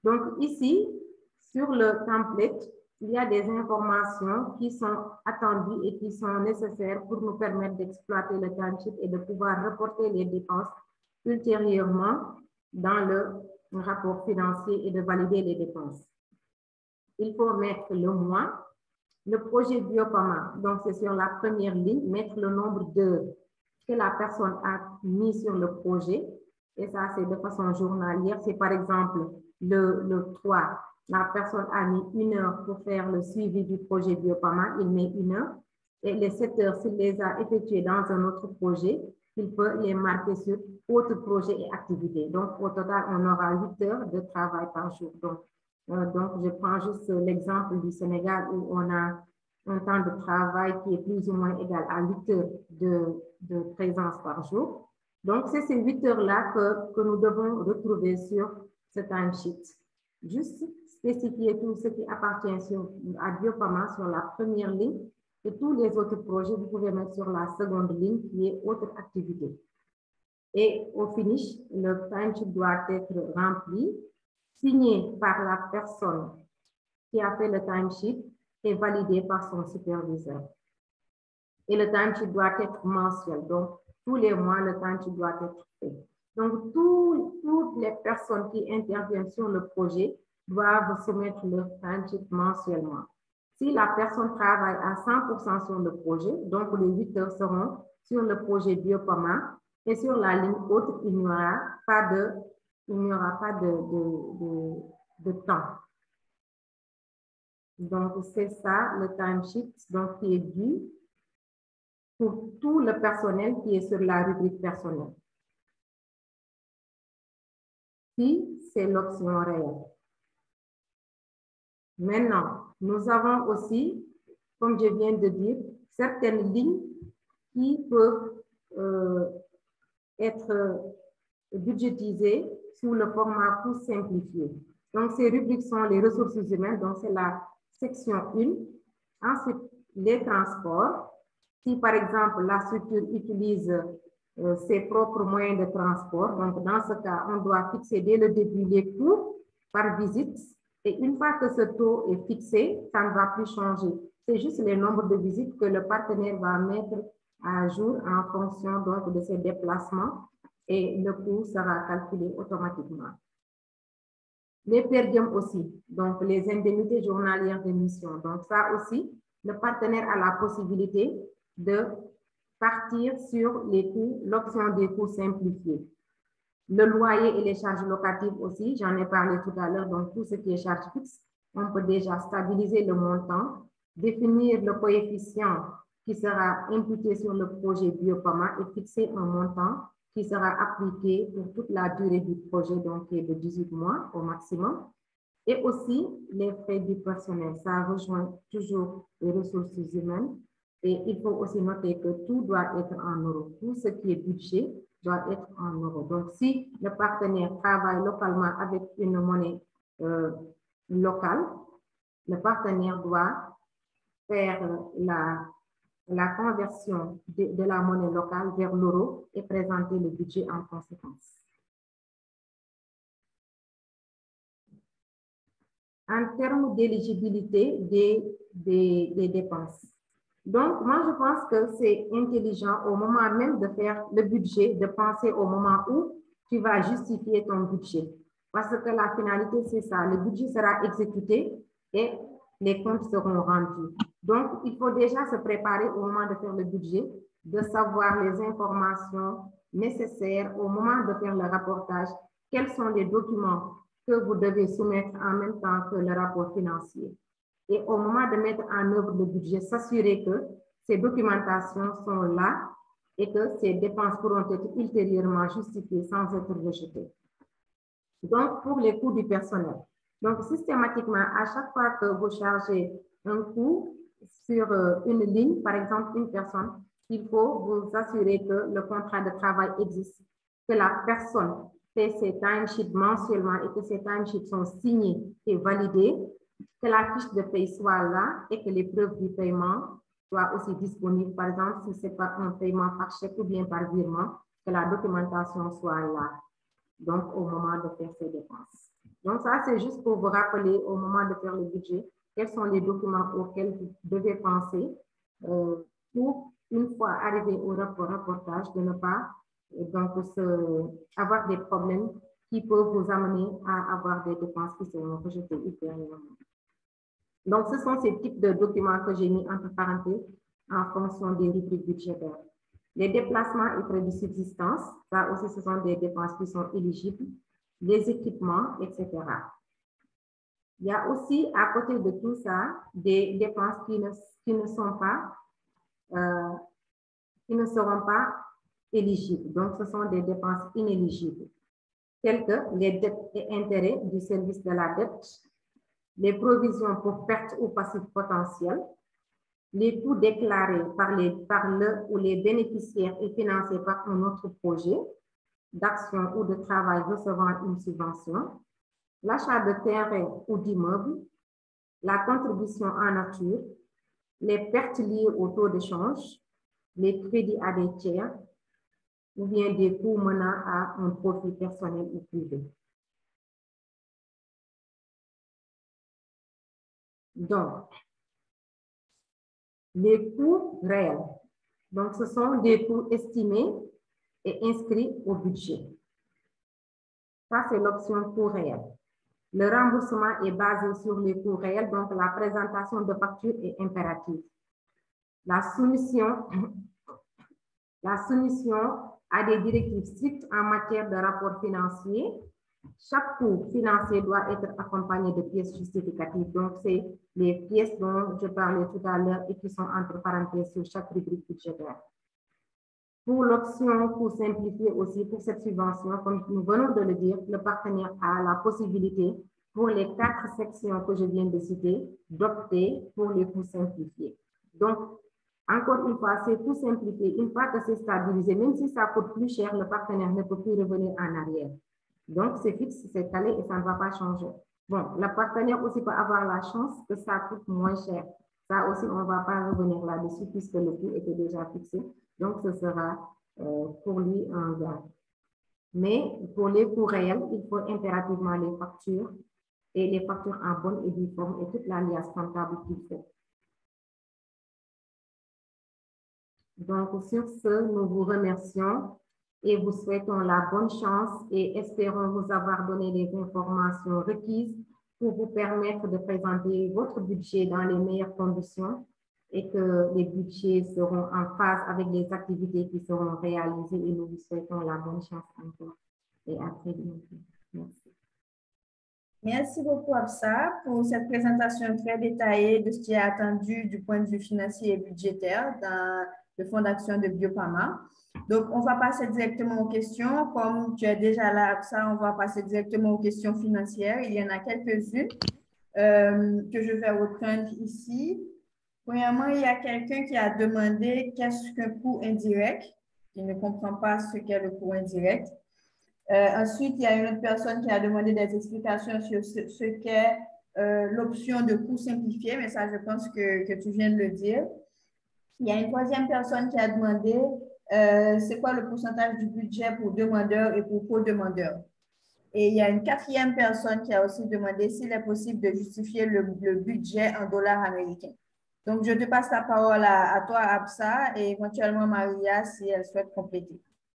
Donc ici, sur le template, il y a des informations qui sont attendues et qui sont nécessaires pour nous permettre d'exploiter le timesheet et de pouvoir reporter les dépenses ultérieurement dans le rapport financier et de valider les dépenses. Il faut mettre le mois, le projet Biopama, donc c'est sur la première ligne, mettre le nombre d'heures que la personne a mis sur le projet, et ça c'est de façon journalière. C'est par exemple le, le trois, la personne a mis une heure pour faire le suivi du projet Biopama, il met une heure, et les sept heures, s'il les a effectuées dans un autre projet, il peut les marquer sur autres projets et activités. Donc au total, on aura huit heures de travail par jour. Donc, euh, donc je prends juste l'exemple du Sénégal où on a un temps de travail qui est plus ou moins égal à huit heures de, de présence par jour. Donc, c'est ces huit heures-là que, que nous devons retrouver sur ce timesheet. Juste spécifier tout ce qui appartient sur, à Biopama sur la première ligne et tous les autres projets, vous pouvez mettre sur la seconde ligne qui est autre activité. Et au finish, le timesheet doit être rempli, signé par la personne qui a fait le timesheet et validé par son superviseur. Et le timesheet doit être mensuel. Donc, tous les mois, le timesheet doit être fait. Donc, tout, toutes les personnes qui interviennent sur le projet doivent soumettre leur timesheet mensuellement. Si la personne travaille à cent pour cent sur le projet, donc les huit heures seront sur le projet Biopama et sur la ligne autre, il n'y aura pas de, il n'y aura pas de, de, de, de temps. Donc, c'est ça le timesheet donc, qui est dû pour tout le personnel qui est sur la rubrique personnelle. Puis, c'est l'option réelle. Maintenant, nous avons aussi, comme je viens de dire, certaines lignes qui peuvent euh, être budgétisées sous le format coût simplifié. Donc, ces rubriques sont les ressources humaines, donc c'est la section un. Ensuite, les transports. Si, par exemple, la structure utilise euh, ses propres moyens de transport, donc dans ce cas, on doit fixer dès le début les coûts par visite. Et une fois que ce taux est fixé, ça ne va plus changer. C'est juste le nombre de visites que le partenaire va mettre à jour en fonction donc, de ses déplacements et le coût sera calculé automatiquement. Les per diem aussi, donc les indemnités journalières de mission. Donc ça aussi, le partenaire a la possibilité de partir sur les coûts, l'option des coûts simplifiés. Le loyer et les charges locatives aussi, j'en ai parlé tout à l'heure, donc tout ce qui est charge fixe, on peut déjà stabiliser le montant, définir le coefficient qui sera imputé sur le projet Biopama et fixer un montant qui sera appliqué pour toute la durée du projet, donc qui est de dix-huit mois au maximum. Et aussi les frais du personnel, ça rejoint toujours les ressources humaines. Et il faut aussi noter que tout doit être en euros. Tout ce qui est budget doit être en euros. Donc, si le partenaire travaille localement avec une monnaie euh, locale, le partenaire doit faire la, la conversion de, de la monnaie locale vers l'euro et présenter le budget en conséquence. En termes d'éligibilité des, des, des dépenses. Donc, moi, je pense que c'est intelligent au moment même de faire le budget, de penser au moment où tu vas justifier ton budget. Parce que la finalité, c'est ça. Le budget sera exécuté et les comptes seront rendus. Donc, il faut déjà se préparer au moment de faire le budget, de savoir les informations nécessaires au moment de faire le rapportage. Quels sont les documents que vous devez soumettre en même temps que le rapport financier? Et au moment de mettre en œuvre le budget, s'assurer que ces documentations sont là et que ces dépenses pourront être ultérieurement justifiées sans être rejetées. Donc, pour les coûts du personnel. Donc, systématiquement, à chaque fois que vous chargez un coût sur une ligne, par exemple une personne, il faut vous assurer que le contrat de travail existe, que la personne fait ses timesheets mensuellement et que ces timesheets sont signés et validés, que la fiche de paie soit là et que les preuves du paiement soient aussi disponibles. Par exemple, si ce n'est pas un paiement par chèque ou bien par virement, que la documentation soit là. donc au moment de faire ces dépenses. Donc ça, c'est juste pour vous rappeler au moment de faire le budget, quels sont les documents auxquels vous devez penser euh, pour, une fois arrivé au rapport rapportage, de ne pas euh, donc, se, avoir des problèmes qui peuvent vous amener à avoir des dépenses qui seront rejetées ultérieurement. Donc, ce sont ces types de documents que j'ai mis entre parenthèses en fonction des rubriques budgétaires. Les déplacements et frais de subsistance, ça aussi, ce sont des dépenses qui sont éligibles, les équipements, et cetera. Il y a aussi, à côté de tout ça, des dépenses qui ne, qui ne sont pas, euh, qui ne seront pas éligibles. Donc, ce sont des dépenses inéligibles, telles que les dettes et intérêts du service de la dette, les provisions pour pertes ou passifs potentiels, les coûts déclarés par, les, par le ou les bénéficiaires et financés par un autre projet d'action ou de travail recevant une subvention, l'achat de terrain ou d'immeubles, la contribution en nature, les pertes liées au taux de change, les crédits à des tiers, ou bien des coûts menant à un profit personnel ou privé. Donc, les coûts réels. Donc, ce sont des coûts estimés et inscrits au budget. Ça, c'est l'option coût réel. Le remboursement est basé sur les coûts réels, donc la présentation de factures est impérative. La soumission, la soumission à des directives strictes en matière de rapport financier. Chaque coût financier doit être accompagné de pièces justificatives. Donc, c'est les pièces dont je parlais tout à l'heure et qui sont entre parenthèses sur chaque rubrique budgétaire. Pour l'option coût simplifié aussi, pour cette subvention, comme nous venons de le dire, le partenaire a la possibilité, pour les quatre sections que je viens de citer, d'opter pour les coûts simplifiés. Donc, encore une fois, c'est coûts simplifiés. Une fois que c'est stabilisé, même si ça coûte plus cher, le partenaire ne peut plus revenir en arrière. Donc, c'est fixe, c'est calé et ça ne va pas changer. Bon, le partenaire aussi peut avoir la chance que ça coûte moins cher. Ça aussi, on ne va pas revenir là-dessus puisque le coût était déjà fixé. Donc, ce sera euh, pour lui un gain. Mais pour les coûts réels, il faut impérativement les factures et les factures en bonne et due forme et toute l'alias comptable qu'il faut. Donc, sur ce, nous vous remercions et vous souhaitons la bonne chance et espérons vous avoir donné les informations requises pour vous permettre de présenter votre budget dans les meilleures conditions et que les budgets seront en phase avec les activités qui seront réalisées et nous vous souhaitons la bonne chance encore. Et à très bientôt. Merci. Merci beaucoup, Absa, pour cette présentation très détaillée de ce qui est attendu du point de vue financier et budgétaire dans le Fonds d'action de Biopama. Donc, on va passer directement aux questions. Comme tu es déjà là, Absa, on va passer directement aux questions financières. Il y en a quelques-unes euh, que je vais reprendre ici. Premièrement, il y a quelqu'un qui a demandé qu'est-ce qu'un coût indirect. Il ne comprend pas ce qu'est le coût indirect. Euh, ensuite, il y a une autre personne qui a demandé des explications sur ce, ce qu'est euh, l'option de coût simplifié, mais ça, je pense que, que tu viens de le dire. Il y a une troisième personne qui a demandé euh, c'est quoi le pourcentage du budget pour demandeurs et pour co-demandeurs. Et il y a une quatrième personne qui a aussi demandé s'il est possible de justifier le, le budget en dollars américains. Donc, je te passe la parole à, à toi, Absa, et éventuellement Maria, si elle souhaite compléter.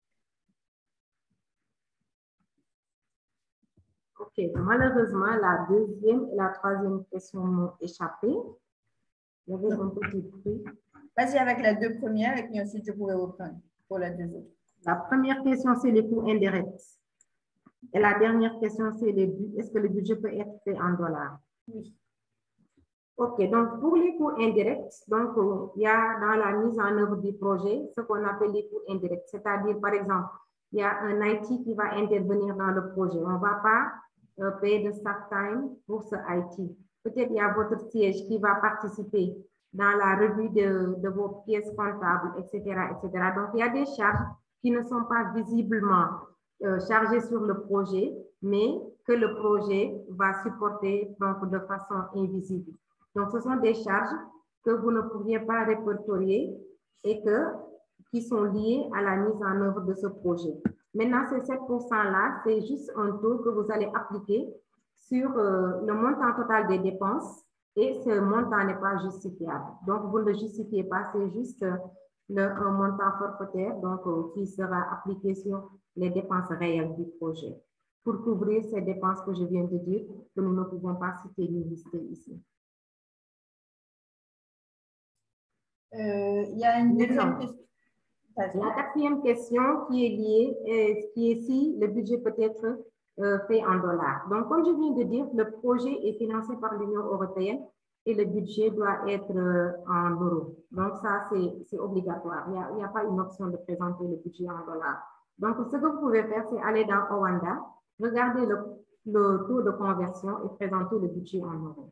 Ok, malheureusement, la deuxième et la troisième question m'ont échappé. Il y avait un petit bruit. Vas-y avec les deux premières et puis ensuite je pourrai reprendre pour les deux autres. La première question, c'est les coûts indirects. Et la dernière question, c'est est-ce que le budget peut être fait en dollars? Oui. Ok, donc pour les coûts indirects, donc il y a dans la mise en œuvre du projet ce qu'on appelle les coûts indirects. C'est-à-dire, par exemple, il y a un I T qui va intervenir dans le projet. On ne va pas euh, payer de staff time pour ce I T. Peut-être il y a votre siège qui va participer dans la revue de, de vos pièces comptables, et cetera, et cetera. Donc, il y a des charges qui ne sont pas visiblement euh, chargées sur le projet, mais que le projet va supporter donc, de façon invisible. Donc, ce sont des charges que vous ne pourriez pas répertorier et que, qui sont liées à la mise en œuvre de ce projet. Maintenant, ces sept pour cent-là, c'est juste un taux que vous allez appliquer sur euh, le montant total des dépenses et ce montant n'est pas justifiable. Donc, vous ne le justifiez pas, c'est juste le, un montant forfaitaire donc, euh, qui sera appliqué sur les dépenses réelles du projet. Pour couvrir ces dépenses que je viens de dire, que nous ne pouvons pas citer ni lister ici. Euh, il y a une deuxième question. La quatrième question qui est liée, est, qui est si le budget peut être euh, fait en dollars. Donc, comme je viens de dire, le projet est financé par l'Union européenne et le budget doit être euh, en euros. Donc, ça, c'est obligatoire. Il n'y a, a pas une option de présenter le budget en dollars. Donc, ce que vous pouvez faire, c'est aller dans Oanda, regarder le, le taux de conversion et présenter le budget en euros.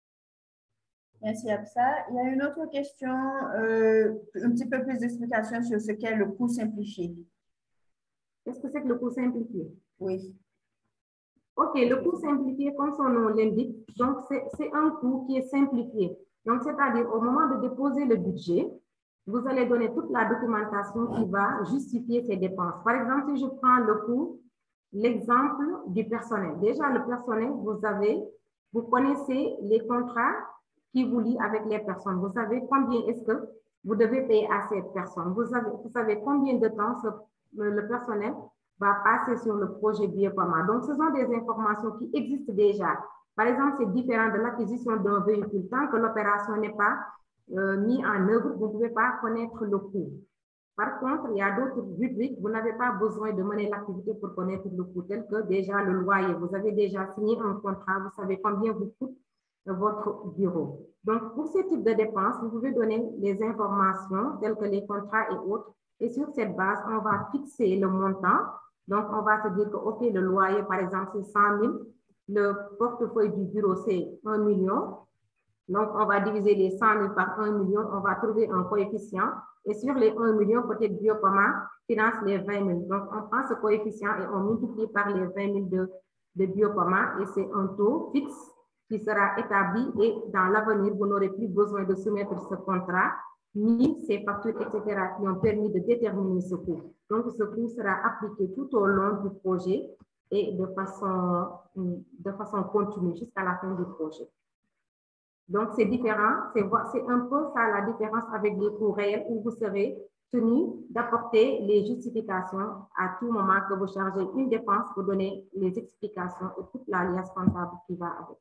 Merci Absa. Il y a une autre question, euh, un petit peu plus d'explication sur ce qu'est le coût simplifié. Qu'est-ce que c'est que le coût simplifié? Oui. OK, le coût simplifié, comme son nom l'indique, donc c'est un coût qui est simplifié. Donc, c'est-à-dire, au moment de déposer le budget, vous allez donner toute la documentation qui va justifier ces dépenses. Par exemple, si je prends le coût, l'exemple du personnel. Déjà, le personnel, vous avez, vous connaissez les contrats qui vous lient avec les personnes. Vous savez combien est-ce que vous devez payer à cette personne. Vous savez, vous savez combien de temps ce, le personnel va passer sur le projet Biopama. Donc, ce sont des informations qui existent déjà. Par exemple, c'est différent de l'acquisition d'un véhicule. Tant que l'opération n'est pas euh, mise en œuvre, vous ne pouvez pas connaître le coût. Par contre, il y a d'autres rubriques, vous n'avez pas besoin de mener l'activité pour connaître le coût, tel que déjà le loyer. Vous avez déjà signé un contrat, vous savez combien vous coûte votre bureau. Donc, pour ce type de dépenses, vous pouvez donner des informations telles que les contrats et autres. Et sur cette base, on va fixer le montant. Donc, on va se dire que, OK, le loyer, par exemple, c'est cent mille. Le portefeuille du bureau, c'est un million. Donc, on va diviser les cent mille par un million. On va trouver un coefficient. Et sur les un million, peut-être Biopama finance les vingt mille. Donc, on prend ce coefficient et on multiplie par les vingt mille de, de Biopama. Et c'est un taux fixe qui sera établi. Et dans l'avenir, vous n'aurez plus besoin de soumettre ce contrat, ni ces factures, et cetera, qui ont permis de déterminer ce coût. Donc, ce coût sera appliqué tout au long du projet et de façon, de façon continue jusqu'à la fin du projet. Donc, c'est différent. C'est un peu ça la différence avec les coûts réels où vous serez tenu d'apporter les justifications à tout moment que vous chargez une dépense, vous donnez les explications et toute l'alias comptable qui va avec.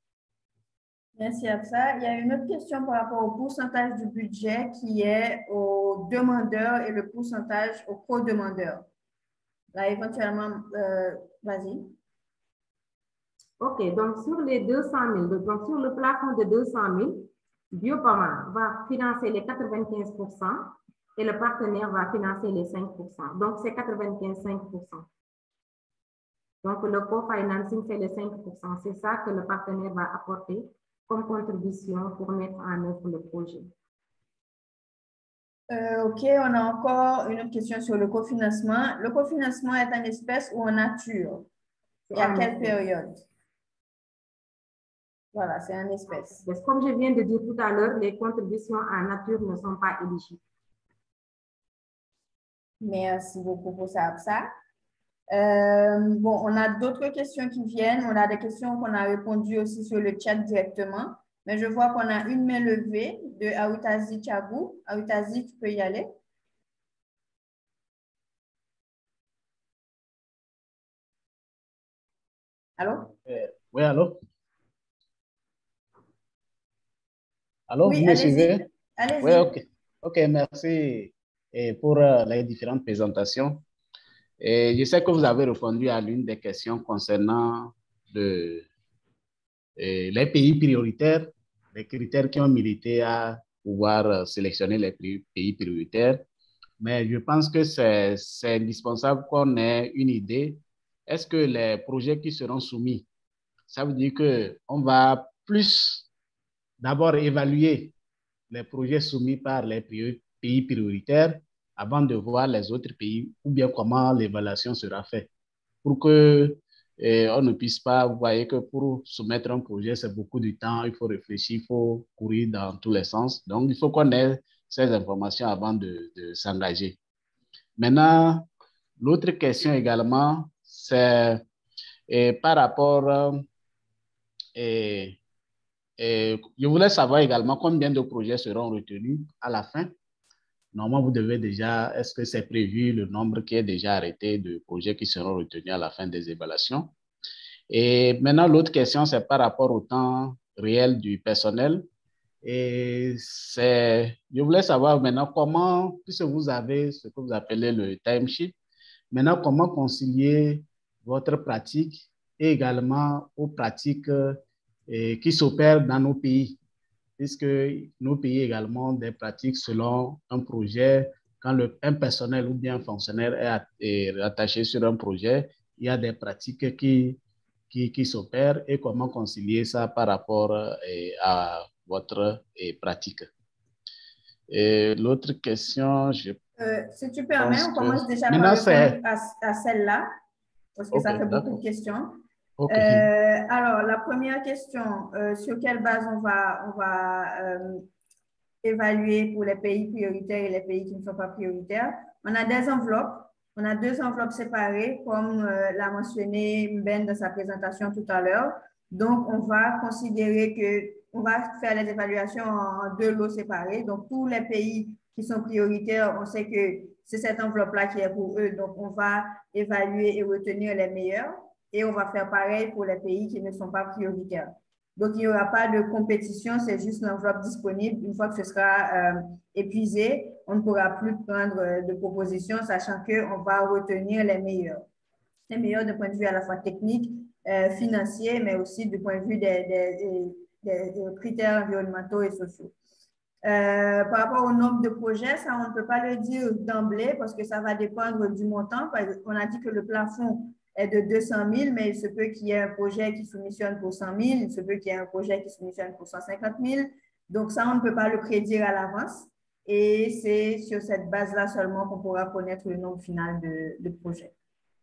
Merci Absa. Il y a une autre question par rapport au pourcentage du budget qui est au demandeur et le pourcentage au co-demandeur. Là, éventuellement, euh, vas-y. OK, donc sur les deux cent mille, donc sur le plafond de deux cent mille, Biopama va financer les quatre-vingt-quinze pour cent et le partenaire va financer les cinq pour cent. Donc, c'est quatre-vingt-quinze virgule cinq pour cent. Donc, le co-financing, c'est les cinq pour cent. C'est ça que le partenaire va apporter comme contribution pour mettre en œuvre le projet. Euh, OK, on a encore une autre question sur le cofinancement. Le cofinancement est en espèces ou en nature? Et à quelle période? Voilà, c'est en espèces. Comme je viens de dire tout à l'heure, les contributions en nature ne sont pas éligibles. Merci beaucoup pour ça, Absa. Euh, bon, on a d'autres questions qui viennent. On a des questions qu'on a répondues aussi sur le chat directement. Mais je vois qu'on a une main levée de Aoutazi Tchabou. Aoutazi, tu peux y aller. Allô? Euh, oui, allô? Allô, oui, vous me suivez? Allez-y. Oui, ok. Ok, merci et pour euh, les différentes présentations. Et je sais que vous avez répondu à l'une des questions concernant le, et les pays prioritaires, les critères qui ont milité à pouvoir sélectionner les pays prioritaires. Mais je pense que c'est indispensable qu'on ait une idée. Est-ce que les projets qui seront soumis, ça veut dire qu'on va plus d'abord évaluer les projets soumis par les pays prioritaires avant de voir les autres pays ou bien comment l'évaluation sera faite pour que eh, on ne puisse pas, vous voyez que pour soumettre un projet, c'est beaucoup de temps, il faut réfléchir, il faut courir dans tous les sens. Donc, il faut qu'on ait ces informations avant de, de s'engager. Maintenant, l'autre question également, c'est par rapport, euh, et, et je voulais savoir également combien de projets seront retenus à la fin. Normalement, vous devez déjà, est-ce que c'est prévu le nombre qui est déjà arrêté de projets qui seront retenus à la fin des évaluations? Et maintenant, l'autre question, c'est par rapport au temps réel du personnel. Et c'est, je voulais savoir maintenant comment, puisque vous avez ce que vous appelez le timesheet, maintenant, comment concilier votre pratique et également aux pratiques eh, qui s'opèrent dans nos pays, puisque nos pays également des pratiques selon un projet. Quand le, un personnel ou bien un fonctionnaire est, est attaché sur un projet, il y a des pratiques qui, qui, qui s'opèrent et comment concilier ça par rapport eh, à votre eh, pratique. Et l'autre question, je euh, si tu permets, on commence que... déjà Maintenant, par répondre à, à celle-là, parce que okay, ça fait beaucoup de questions. Okay. Euh, alors, la première question, euh, sur quelle base on va, on va euh, évaluer pour les pays prioritaires et les pays qui ne sont pas prioritaires? On a des enveloppes. On a deux enveloppes séparées, comme euh, l'a mentionné Ben dans sa présentation tout à l'heure. Donc, on va considérer que on va faire les évaluations en deux lots séparés. Donc, tous les pays qui sont prioritaires, on sait que c'est cette enveloppe-là qui est pour eux. Donc, on va évaluer et retenir les meilleurs. Et on va faire pareil pour les pays qui ne sont pas prioritaires. Donc, il n'y aura pas de compétition, c'est juste l'enveloppe disponible. Une fois que ce sera euh, épuisé, on ne pourra plus prendre euh, de propositions, sachant qu'on va retenir les meilleurs. Les meilleurs du point de vue à la fois technique, euh, financier, mais aussi du point de vue des, des, des, des critères environnementaux et sociaux. Euh, par rapport au nombre de projets, ça, on ne peut pas le dire d'emblée parce que ça va dépendre du montant. On a dit que le plafond est de deux cent mille, mais il se peut qu'il y ait un projet qui soumissionne pour cent mille, il se peut qu'il y ait un projet qui soumissionne pour cent cinquante mille. Donc, ça, on ne peut pas le prédire à l'avance. Et c'est sur cette base-là seulement qu'on pourra connaître le nombre final de, de projets.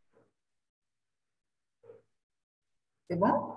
C'est bon?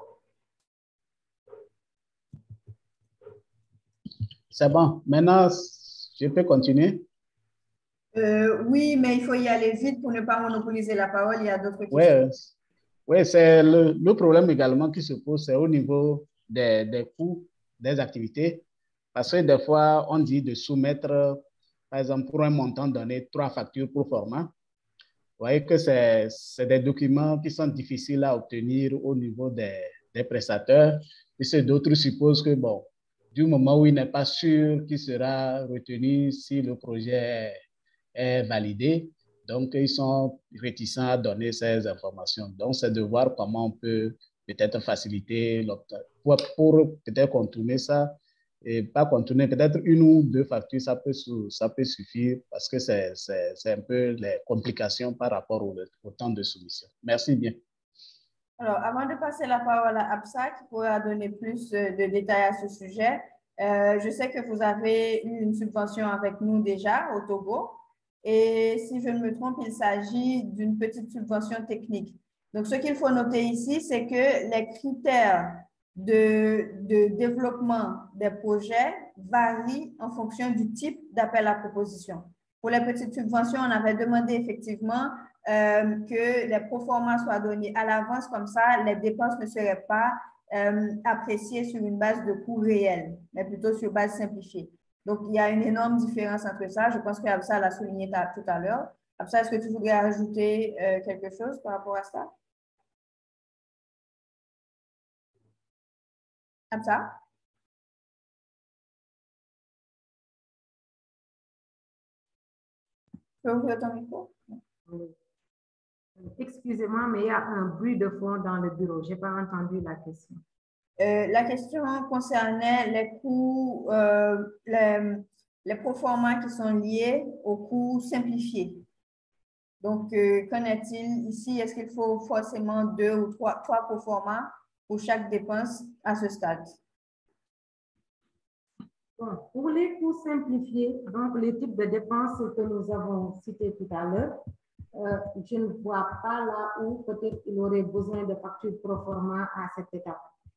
C'est bon. Maintenant, je peux continuer? Euh, oui, mais il faut y aller vite pour ne pas monopoliser la parole. Il y a d'autres questions. Oui, ouais, c'est le, le problème également qui se pose, c'est au niveau des, des coûts des activités. Parce que des fois, on dit de soumettre, par exemple, pour un montant donné, trois factures pour format. Vous voyez que c'est des documents qui sont difficiles à obtenir au niveau des, des prestataires. Et d'autres supposent que, bon, du moment où il n'est pas sûr qu'il sera retenu si le projet est, est validé, donc ils sont réticents à donner ces informations. Donc, c'est de voir comment on peut peut-être faciliter pour, pour peut-être contourner ça. Et pas contourner, peut-être une ou deux factures, ça peut, ça peut suffire parce que c'est un peu les complications par rapport au, au temps de soumission. Merci bien. Alors, avant de passer la parole à Absa, qui pourra donner plus de détails à ce sujet, euh, je sais que vous avez eu une subvention avec nous déjà au Togo. Et si je ne me trompe, il s'agit d'une petite subvention technique. Donc, ce qu'il faut noter ici, c'est que les critères de, de développement des projets varient en fonction du type d'appel à proposition. Pour les petites subventions, on avait demandé effectivement euh, que les proformas soient donnés à l'avance, comme ça, les dépenses ne seraient pas euh, appréciées sur une base de coût réel, mais plutôt sur base simplifiée. Donc, il y a une énorme différence entre ça. Je pense qu'Absa l'a souligné tout à l'heure. Absa, est-ce que tu voudrais ajouter euh, quelque chose par rapport à ça? Absa? Tu peux ouvrir ton micro? Excusez-moi, mais il y a un bruit de fond dans le bureau. Je n'ai pas entendu la question. Euh, la question concernait les coûts, euh, les, les proformas qui sont liés aux coûts simplifiés. Donc, euh, qu'en est-il ici? Est-ce qu'il faut forcément deux ou trois, trois proformas pour chaque dépense à ce stade? Bon, pour les coûts simplifiés, donc les types de dépenses que nous avons cités tout à l'heure, euh, je ne vois pas là où peut-être il aurait besoin de factures proforma à cette étape.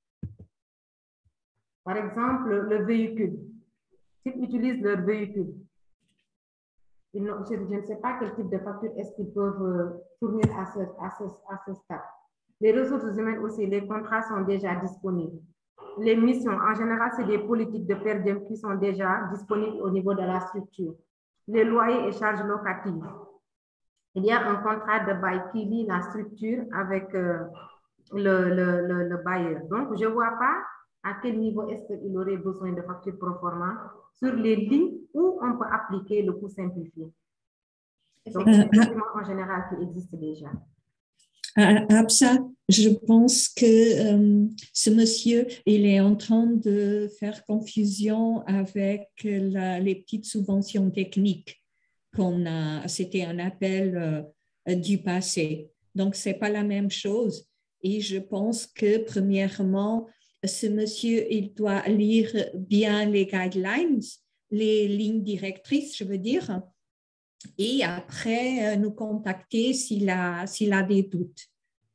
Par exemple, le véhicule. S'ils utilisent leur véhicule, Je, je ne sais pas quel type de facture est-ce qu'ils peuvent fournir à ce, à, ce, à ce stade. Les ressources humaines aussi, les contrats sont déjà disponibles. Les missions, en général, c'est des politiques de per diem qui sont déjà disponibles au niveau de la structure. Les loyers et charges locatives. Il y a un contrat de bail qui lie la structure avec euh, le, le, le, le bailleur. Donc, je ne vois pas à quel niveau est-ce qu'il aurait besoin de factures pro forma sur les lignes où on peut appliquer le coût simplifié. Donc, c'est un document en général qui existe déjà. Absa, je pense que euh, ce monsieur, il est en train de faire confusion avec la, les petites subventions techniques qu'on a, c'était un appel euh, du passé. Donc, ce n'est pas la même chose. Et je pense que, premièrement, ce monsieur, il doit lire bien les guidelines, les lignes directrices, je veux dire, et après euh, nous contacter s'il a, s'il a des doutes.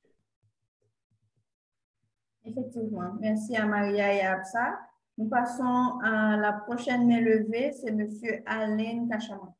Effectivement. Merci à Maria et à Absa. Nous passons à la prochaine main levée, c'est M. Alain Kachama.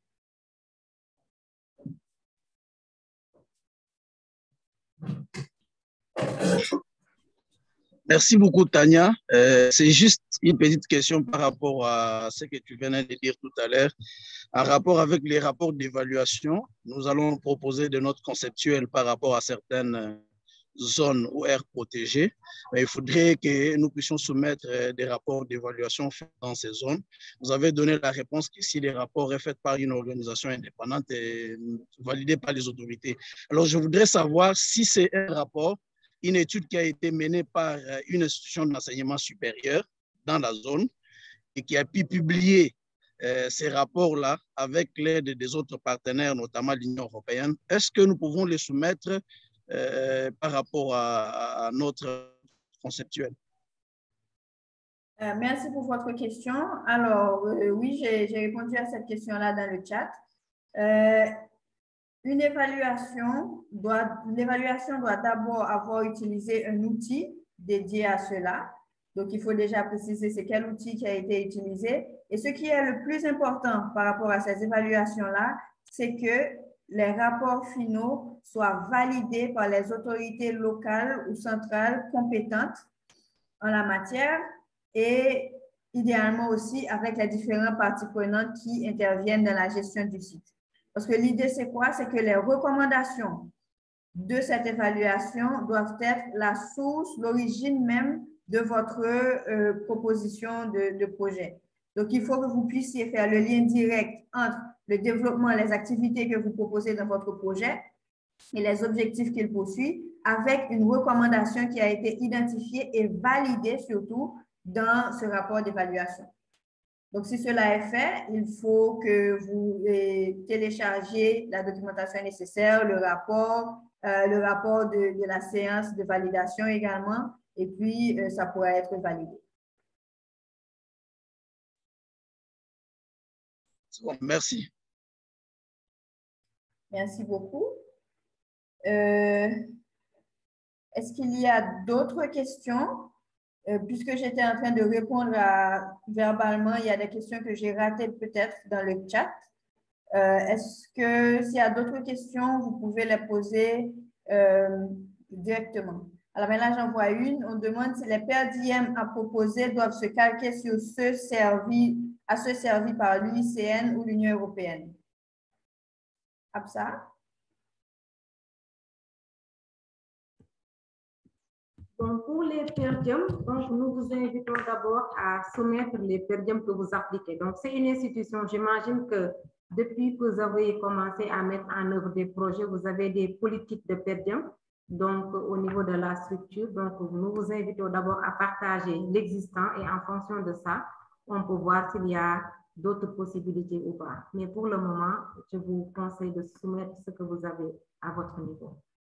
Merci beaucoup, Tania. Euh, c'est juste une petite question par rapport à ce que tu venais de dire tout à l'heure. En rapport avec les rapports d'évaluation, nous allons proposer de notes conceptuelles par rapport à certaines zones ou aires protégées. Mais il faudrait que nous puissions soumettre des rapports d'évaluation faits dans ces zones. Vous avez donné la réponse que si les rapports sont faits par une organisation indépendante et validés par les autorités. Alors, je voudrais savoir si c'est un rapport, une étude qui a été menée par une institution d'enseignement supérieur dans la zone et qui a pu publier euh, ces rapports-là avec l'aide des autres partenaires, notamment l'Union européenne. Est-ce que nous pouvons les soumettre euh, par rapport à, à notre conceptuel? Euh, merci pour votre question. Alors, euh, oui, j'ai répondu à cette question-là dans le chat. Euh, Une évaluation doit, l'évaluation doit d'abord avoir utilisé un outil dédié à cela. Donc, il faut déjà préciser c'est quel outil qui a été utilisé. Et ce qui est le plus important par rapport à ces évaluations-là, c'est que les rapports finaux soient validés par les autorités locales ou centrales compétentes en la matière et idéalement aussi avec les différentes parties prenantes qui interviennent dans la gestion du site. Parce que l'idée, c'est quoi? C'est que les recommandations de cette évaluation doivent être la source, l'origine même de votre euh, proposition de, de projet. Donc, il faut que vous puissiez faire le lien direct entre le développement, les activités que vous proposez dans votre projet et les objectifs qu'il poursuit avec une recommandation qui a été identifiée et validée surtout dans ce rapport d'évaluation. Donc, si cela est fait, il faut que vous téléchargiez la documentation nécessaire, le rapport, euh, le rapport de, de la séance de validation également, et puis euh, ça pourra être validé. Bon, merci. Merci beaucoup. Euh, Est-ce qu'il y a d'autres questions? Euh, puisque j'étais en train de répondre à, verbalement, il y a des questions que j'ai ratées peut-être dans le chat. Euh, Est-ce que s'il y a d'autres questions, vous pouvez les poser euh, directement? Alors maintenant, j'en vois une. On demande si les per diem à proposer doivent se calquer sur ceux servis, à ceux servis par l'U I C N ou l'Union européenne. Absa? Donc, pour les per diem, donc, nous vous invitons d'abord à soumettre les per diem que vous appliquez. Donc, c'est une institution, j'imagine que depuis que vous avez commencé à mettre en œuvre des projets, vous avez des politiques de per diem, donc au niveau de la structure. Donc, nous vous invitons d'abord à partager l'existant et en fonction de ça, on peut voir s'il y a d'autres possibilités ou pas. Mais pour le moment, je vous conseille de soumettre ce que vous avez à votre niveau.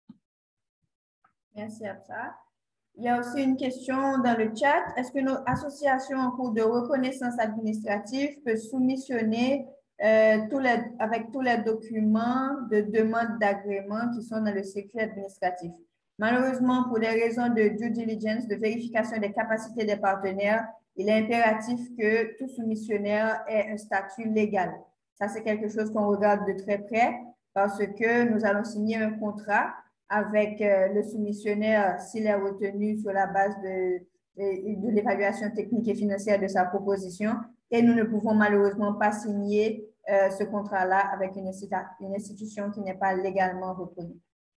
Merci, Absa. Il y a aussi une question dans le chat. Est-ce que nos associations en cours de reconnaissance administrative peuvent soumissionner euh, tous les, avec tous les documents de demande d'agrément qui sont dans le circuit administratif? Malheureusement, pour des raisons de due diligence, de vérification des capacités des partenaires, il est impératif que tout soumissionnaire ait un statut légal. Ça, c'est quelque chose qu'on regarde de très près parce que nous allons signer un contrat avec euh, le soumissionnaire s'il est retenu sur la base de, de, de l'évaluation technique et financière de sa proposition et nous ne pouvons malheureusement pas signer euh, ce contrat-là avec une, une institution qui n'est pas légalement reconnue.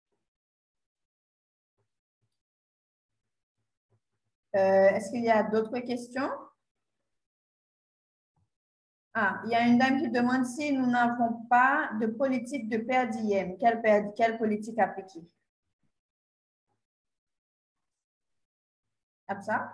Euh, Est-ce qu'il y a d'autres questions? Ah, il y a une dame qui demande si nous n'avons pas de politique de per diem. Quelle, per, quelle politique appliquer? Absa?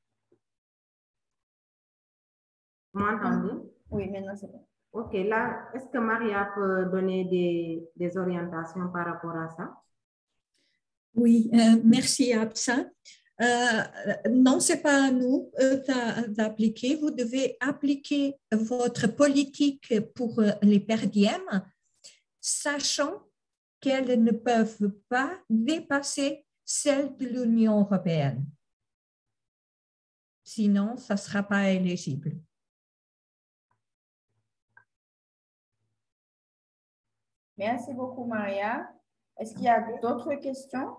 Vous m'entendez? Oui, maintenant c'est bon. OK, là, est-ce que Maria peut donner des, des orientations par rapport à ça? Oui, euh, merci Absa. Euh, non, ce n'est pas à nous euh, d'appliquer. Vous devez appliquer votre politique pour les per diem, sachant qu'elles ne peuvent pas dépasser celle de l'Union européenne. Sinon, ça ne sera pas éligible. Merci beaucoup, Maria. Est-ce qu'il y a d'autres questions?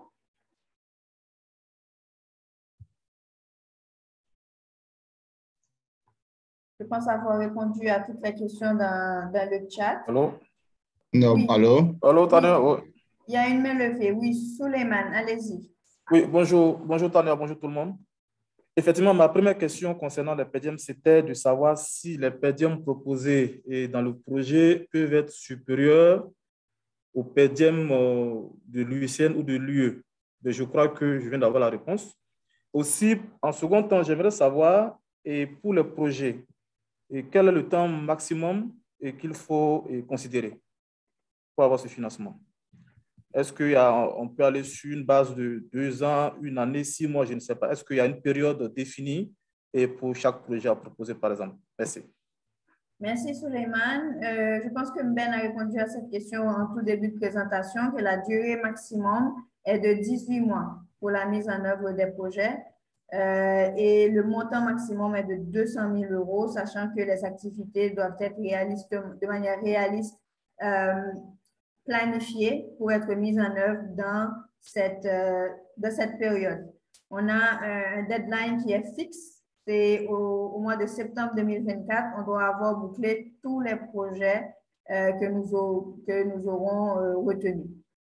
Je pense avoir répondu à toutes les questions dans, dans le chat. Allô? Non, Oui. allô? Allô, Tania? Oui. Oui. Il y a une main levée. Oui, Suleiman, allez-y. Oui, bonjour, bonjour Tania, bonjour tout le monde. Effectivement, ma première question concernant les per diem, c'était de savoir si les per diem proposés dans le projet peuvent être supérieurs aux per diem de l'U I C N ou de l'U E. Je crois que je viens d'avoir la réponse. Aussi, en second temps, j'aimerais savoir, et pour le projet, et quel est le temps maximum qu'il faut considérer pour avoir ce financement? Est-ce qu'on peut aller sur une base de deux ans, une année, six mois, je ne sais pas. Est-ce qu'il y a une période définie et pour chaque projet à proposer, par exemple? Merci. Merci, Suleiman. Euh, je pense que Ben a répondu à cette question en tout début de présentation, que la durée maximum est de dix-huit mois pour la mise en œuvre des projets. Euh, et le montant maximum est de deux cent mille euros, sachant que les activités doivent être réalistes, de manière réaliste, euh, planifiées pour être mises en œuvre dans cette, euh, dans cette période. On a un deadline qui est fixe, c'est au, au mois de septembre deux mille vingt-quatre, on doit avoir bouclé tous les projets euh, que, nous au, que nous aurons euh, retenus.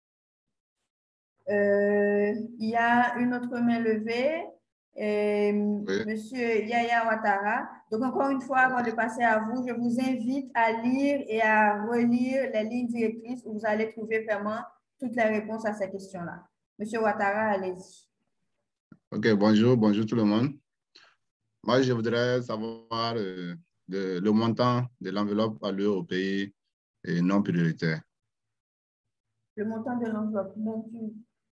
Euh, il y a une autre main levée. Et oui. Monsieur Yaya Ouattara. Donc, encore une fois, avant de passer à vous, je vous invite à lire et à relire les lignes directrices où vous allez trouver vraiment toutes les réponses à ces questions-là. Monsieur Ouattara, allez-y. OK, bonjour, bonjour tout le monde. Moi, je voudrais savoir euh, de, le montant de l'enveloppe allouée aux pays euh, non prioritaires. Le montant de l'enveloppe non prioritaire.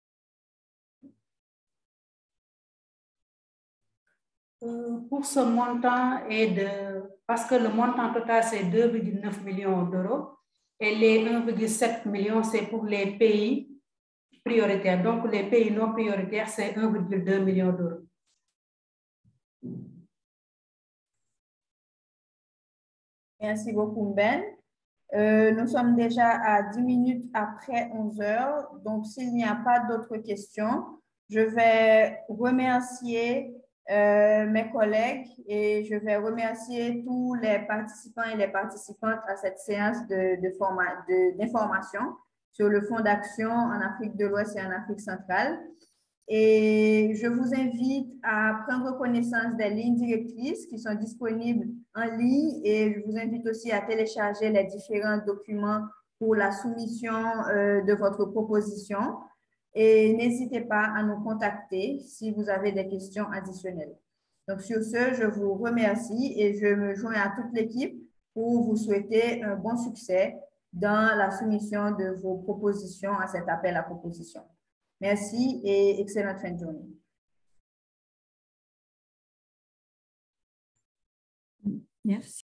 Pour ce montant, est de, parce que le montant total, c'est deux virgule neuf millions d'euros et les un virgule sept millions, c'est pour les pays prioritaires. Donc, les pays non prioritaires, c'est un virgule deux million d'euros. Merci beaucoup, Ben. Euh, nous sommes déjà à dix minutes après onze heures. Donc, s'il n'y a pas d'autres questions, je vais remercier Euh, mes collègues et je vais remercier tous les participants et les participantes à cette séance de, de forma, de, d'information sur le Fonds d'action en Afrique de l'Ouest et en Afrique centrale. Et je vous invite à prendre connaissance des lignes directrices qui sont disponibles en ligne et je vous invite aussi à télécharger les différents documents pour la soumission euh, de votre proposition. Et n'hésitez pas à nous contacter si vous avez des questions additionnelles. Donc, sur ce, je vous remercie et je me joins à toute l'équipe pour vous souhaiter un bon succès dans la soumission de vos propositions à cet appel à proposition. Merci et excellente fin de journée. Merci.